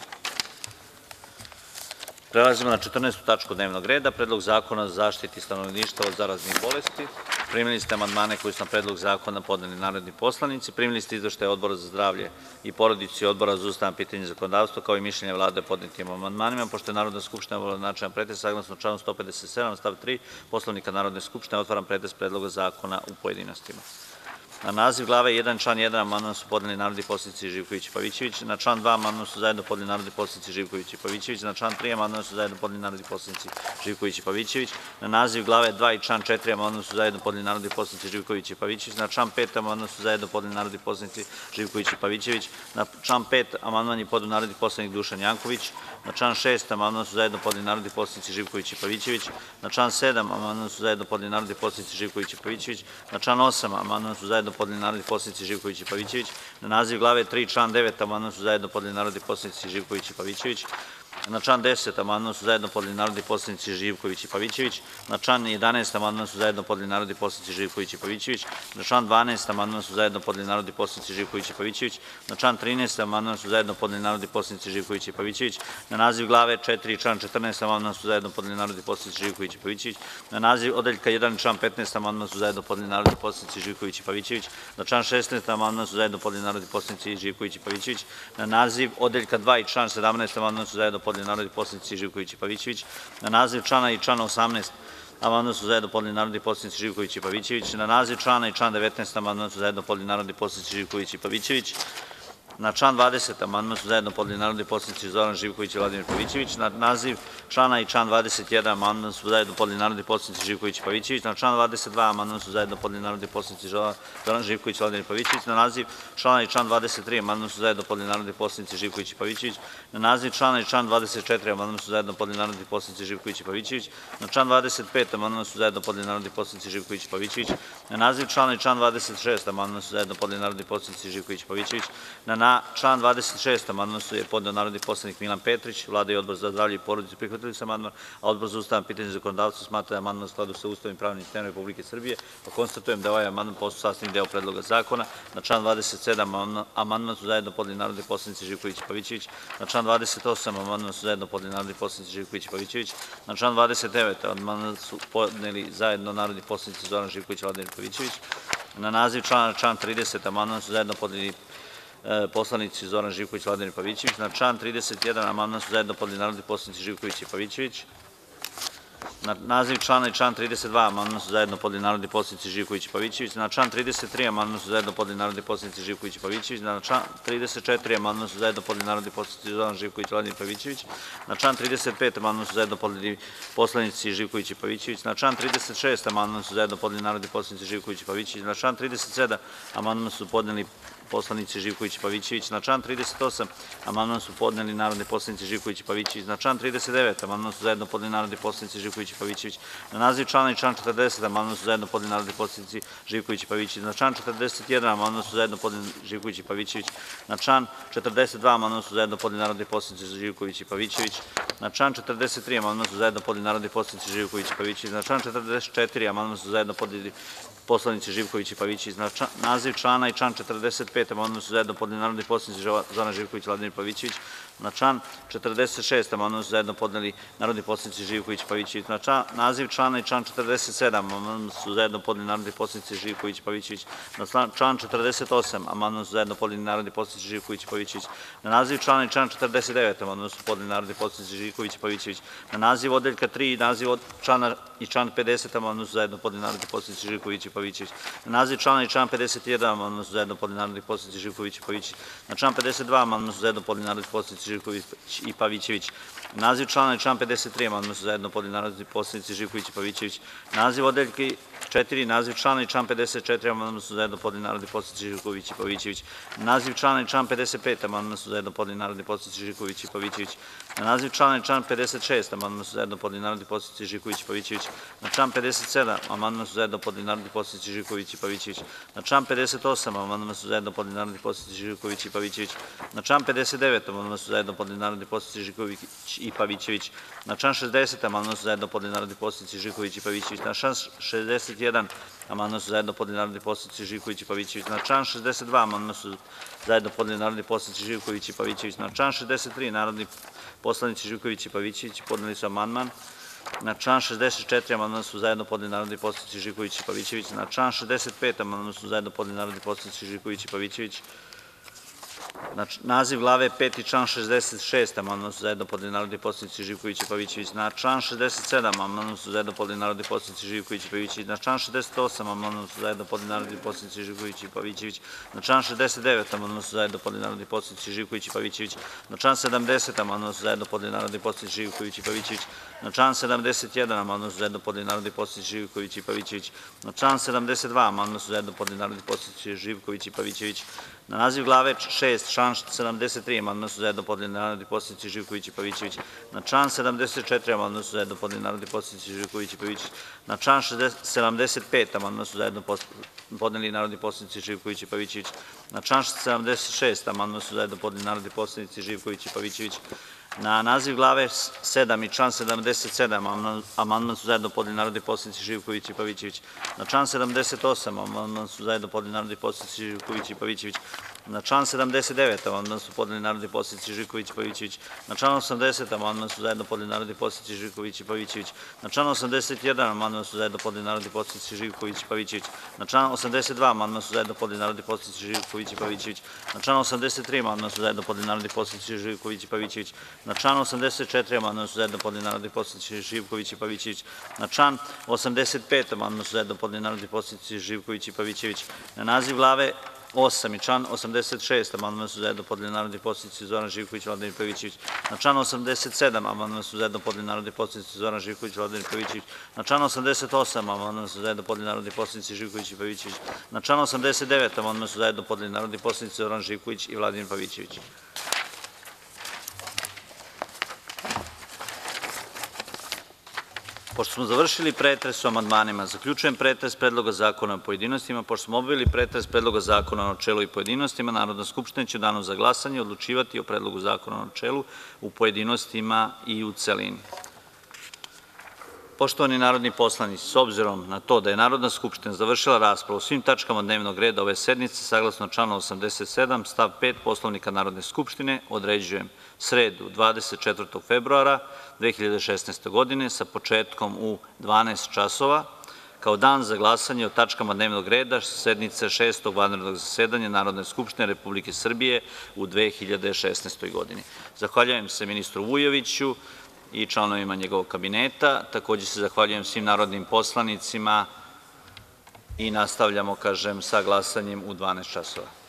S5: Prelazimo na 14. tačku dnevnog reda, Predlog zakona o zaštiti stanovništva od zaraznih bolesti. Primili ste amandmane koji su na Predlog zakona podneli narodni poslanici. Primili ste izveštaje Odbora za zdravlje i porodicu i Odbora za ustavna pitanja i zakonodavstvo, kao i mišljenje Vlade o podnetim amandmanima. Pošto je Narodna skupština obavila načelni pretres, saglasno članu 157. stav 3 Poslovnika Narodne skupštine, otvaram pretres Predloga zakona u pojedinostima. Na naziv glave 1, član 1 amandman su podneli narodni poslanici Živković i Pavićević. Na član 2 amandman su zajedno podneli narodni poslanici Živković i Pavićević. Na član 3 amandman su zajedno podneli narodni poslanici Živković i Pavićević. Na naziv glave 2 i član 4 amandman su zajedno podneli narodni poslanici Živković i Pavićević. Na član 5 amandman su zajedno podneli narodni poslanici Živković i Pavićević. Na član 5 amandman je podneo narodni poslanik Dušan Janković. Na član 6 amandman su zajedno podneli narodni poslanici Živković i Pavićević. Na član 7 amandman su zajedno podneli narodni poslanici Živković i Pavićević. Na član 8 amandman su zajedno podneli narodni poslanici Živković i Pavićević. Na naziv glave 3 i član 9 amandman su zajedno podneli narodni poslanici Živković i Pavićević. Na član 10 amandman su zajedno podneli narodni poslanici Živković i Pavićević. Na član 11 amandman su zajedno podneli narodni poslanici Živković i Pavićević. Na član 12 amandman su zajedno podneli narodni poslanici Živković i Pavićević. Na član 13 amandman su zajedno podneli narodni poslanici Živković i Pavićević. Na naziv glave 4 i član 14 amandman su zajedno podneli narodni poslanici Živković i Pavićević. Na naziv odeljka 1 i član 15 amandman su zajedno podneli narodni poslanici Živković i Pavićević. Na član 16 amandman su zajedno podneli narodni poslanici Živković i Pavićević. Na naziv odeljka 2 i član 17 amandman su zajedno podneli narodni poslanici Živković i Pavićević. Na naziv člana i član 18 amandman su zajedno podneli narodni poslanici Živković i Pavićević. Na naziv člana i član 19 amandman su zajedno podneli narodni poslanici Živković i Pavićević. Na član 20 amandman su zajedno podneli narodni poslanici Zoran Živković i Vladimir Pavićević. Na naziv člana i član 21 amandman su zajedno podneli narodni poslanici Živković i Pavićević. Na član 22 amandman su zajedno podneli narodni poslanici Zoran Živković i Vladimir Pavićević. Na naziv člana i član 23 amandman su zajedno podneli narodni poslanici Živković i Pavićević. Na naziv člana i član 24 amandman su zajedno podneli narodni poslanici Živković i Pavićević. Na član 25 amandman su zajedno podneli narodni poslanici Živković i Pavićević. Na naziv člana i član 26 amandman su zajedno podneli narodni poslanici Živković i Pavićević. Na član 26 amandman je podneo narodni poslanik Milan Petrić. Vlada i Odbor za zdravlje i porodicu prihvatili su amandman, a Odbor za ustavna pitanja i zakonodavstvo smatra da je amandman u skladu sa Ustavom i pravnim sistemom Republike Srbije, pa konstatujem da je ovaj amandman postao sastavni deo Predloga zakona. Na član 27 amandman su zajedno podneli narodni poslanici Živković i Pavićević. Na član 28 amandman su zajedno podneli narodni poslanici Živković i Pavićević. Na član 29 amandman su podneli zajedno narodni poslanici Zoran Živković i Vladimir Pavićević. Na naziv člana član 30 amandman su zajedno podneli poslanici Zoran Živković i Vladimir Pavićević. Na član 31 amandman su zajedno podneli narodni poslanici Živković i Pavićević. Na naziv člana i član 32 amandman su zajedno podneli narodni poslanici Živković i Pavićević. Na član 33 amandman su zajedno podneli narodni poslanici Živković i Pavićević. Na član 34 amandman su zajedno podneli narodni poslanici Zoran Živković i Vladimir Pavićević. Na član 35 amandman su zajedno podneli poslanici Živković i Pavićević. Na član 36 amandman su zajedno podneli narodni poslanici Živković i Pavićević. Na član 37 amandman su podneli poslanici Živković i Pavićević. Na član 38 amandman su podneli narodni poslanici Živković i Pavićević. Na član 39 amandman su zajedno podneli narodni poslanici Živković i Pavićević. Na naziv člana i član 40 amandman su zajedno podneli narodni poslanici Živković i Pavićević. Na član 41 amandman su zajedno podneli Živković i Pavićević. Na član 42 amandman su zajedno podneli narodni poslanici Živković i Pavićević. Na član 43 amandman su zajedno podneli narodni poslanici Živković i Pavićević. Na član 44 amandman su zajedno podneli poslanici Živković i Pavićević. Na naziv člana i član 45 amandman su zajedno podneli narodni poslanici Zoran Živković i Vladimir Pavićević. Na član 46 amandman su zajedno podneli narodni poslanici Živković i Pavićević. Na naziv člana i član 47 amandman su zajedno podneli narodni poslanici Živković i Pavićević. Na član 48 amandman su zajedno podneli narodni poslanici Živković i Pavićević. Na naziv člana i član 49 amandman su podneli narodni poslanici Živković i Pavićević. Na naziv odeljka 3 i naziv člana i član 50 amandman su zajedno podneli narodni poslanici Živković i Pavićević. Na naziv člana i član 51 amandman su zajedno podneli narodni poslanici Živković i Pavićević. Na član 52 amandman su zajedno podneli narodni poslanici Živković i Pavićević. Naziv člana i član 53 amandman su zajedno podneli narodni poslanici Živković i Pavićević. Naziv odeljke 4, naziv člana i član 54 amandman su zajedno podneli narodni poslanici Živković i Pavićević. Naziv člana i član 55 amandman su zajedno podneli narodni poslanici Živković i Pavićević. Na naziv člana i član 56 amandman su zajedno podneli narodni poslanici Živković i Pavićević. Na član 57 amandman su zajedno podneli narodni poslanici Živković i Pavićević. Na član 58 amandman su zajedno podneli narodni poslanici Živković i Pavićević. Na član 59 amandman su zajedno podneli narodni poslanici Živković i Pavićević. Na član 60 amandman su zajedno podneli narodni poslanici Živković i Pavićević. Na član 61 amandman su zajedno podneli narodni poslanici Živković i Pavićević. Na član 62 amandman su zajedno podneli narodni poslanici Živković i Pavićević. Na član 63 narodni poslanici Živković i Pavićević podneli su amandman. Na član 64 amandman su zajedno podneli narodni poslanici Živković i Pavićević. Na član 65 amandman su zajedno podneli narodni poslanici Živković i Pavićević. Na naziv glave 5 i član 66 amandman su zajedno podneli narodni poslanici Živković i Pavićević. Na član 67 amandman su zajedno podneli narodni poslanici Živković i Pavićević. Na član 68 amandman su zajedno podneli narodni poslanici Živković i Pavićević. Na član 69 amandman su zajedno podneli narodni poslanici Živković i Pavićević. Na član 70 amandman su zajedno podneli narodni poslanici Živković i Pavićević. Na član 71 amandman su zajedno podneli narodni poslanici Živković i Pavićević. Na član 72 amandman su zajedno podneli narodni poslanici Živković i Pavićević. Na naziv glave 6, član 73 amandman su zajedno podneli narodni poslanici Živković i Pavićević. Na član 74 amandman su zajedno podneli narodni poslanici Živković i Pavićević. Na član 75 amandman su zajedno podneli narodni poslanici Živković i Pavićević. Na član 76 amandman su zajedno podneli narodni poslanici Živković i Pavićević. Na naziv glave 7 i član 77 amandman su zajedno podneli narodni poslanici Živković i Pavićević. Na član 78 amandman su zajedno podneli narodni poslanici Živković i Pavićević. Na član 79 amandman su podneli narodni poslanici Živković i Pavićević. Na član 80 amandman su zajedno podneli narodni poslanici Živković i Pavićević. Na član 81 amandman su zajedno podneli narodni poslanici Živković i Pavićević. Na član 82 amandman su zajedno podneli narodni poslanici Živković i Pavićević. Na član 83 amandman su zajedno podneli narodni poslanici Živković i Pavićević. Na član 84 amandman su zajedno podneli narodni poslanici Živković i Pavićević. Na član 85 amandman su zajedno podneli narodni poslanici Živković i Pavićević. Na naziv glave 8 i član 86 amandman su zajedno podneli narodni poslanici Zoran Živković i Vladimir Pavićević. Na član 87 amandman su zajedno podneli narodni poslanici Zoran Živković i Vladimir Pavićević. Na član 88 amandman su zajedno podneli narodni poslanici Živković i Pavićević. Na član 89 amandman su zajedno podneli narodni poslanici Zoran Živković i Vladimir Pavićević. Pošto smo završili pretres o amandmanima, zaključujem pretres Predloga zakona u pojedinostima. Pošto smo obavili pretres Predloga zakona u načelu i pojedinostima, Narodna skupština će u danu za glasanje odlučivati o Predlogu zakona u načelu, u pojedinostima i u celini. Poštovani narodni poslanici, s obzirom na to da je Narodna skupština završila raspravu o svim tačkama dnevnog reda ove sednice, saglasno članu 87. stav 5. Poslovnika Narodne skupštine, određujem sredu 24. februara 2016. godine sa početkom u 12 časova kao dan za glasanje o tačkama dnevnog reda sednice Šestog vanrednog zasedanja Narodne skupštine Republike Srbije u 2016. godini. Zahvaljujem se ministru Vujoviću, i članovima njegovog kabineta. Takođe se zahvaljujem svim narodnim poslanicima i nastavljamo, sa glasanjem u 12 časova.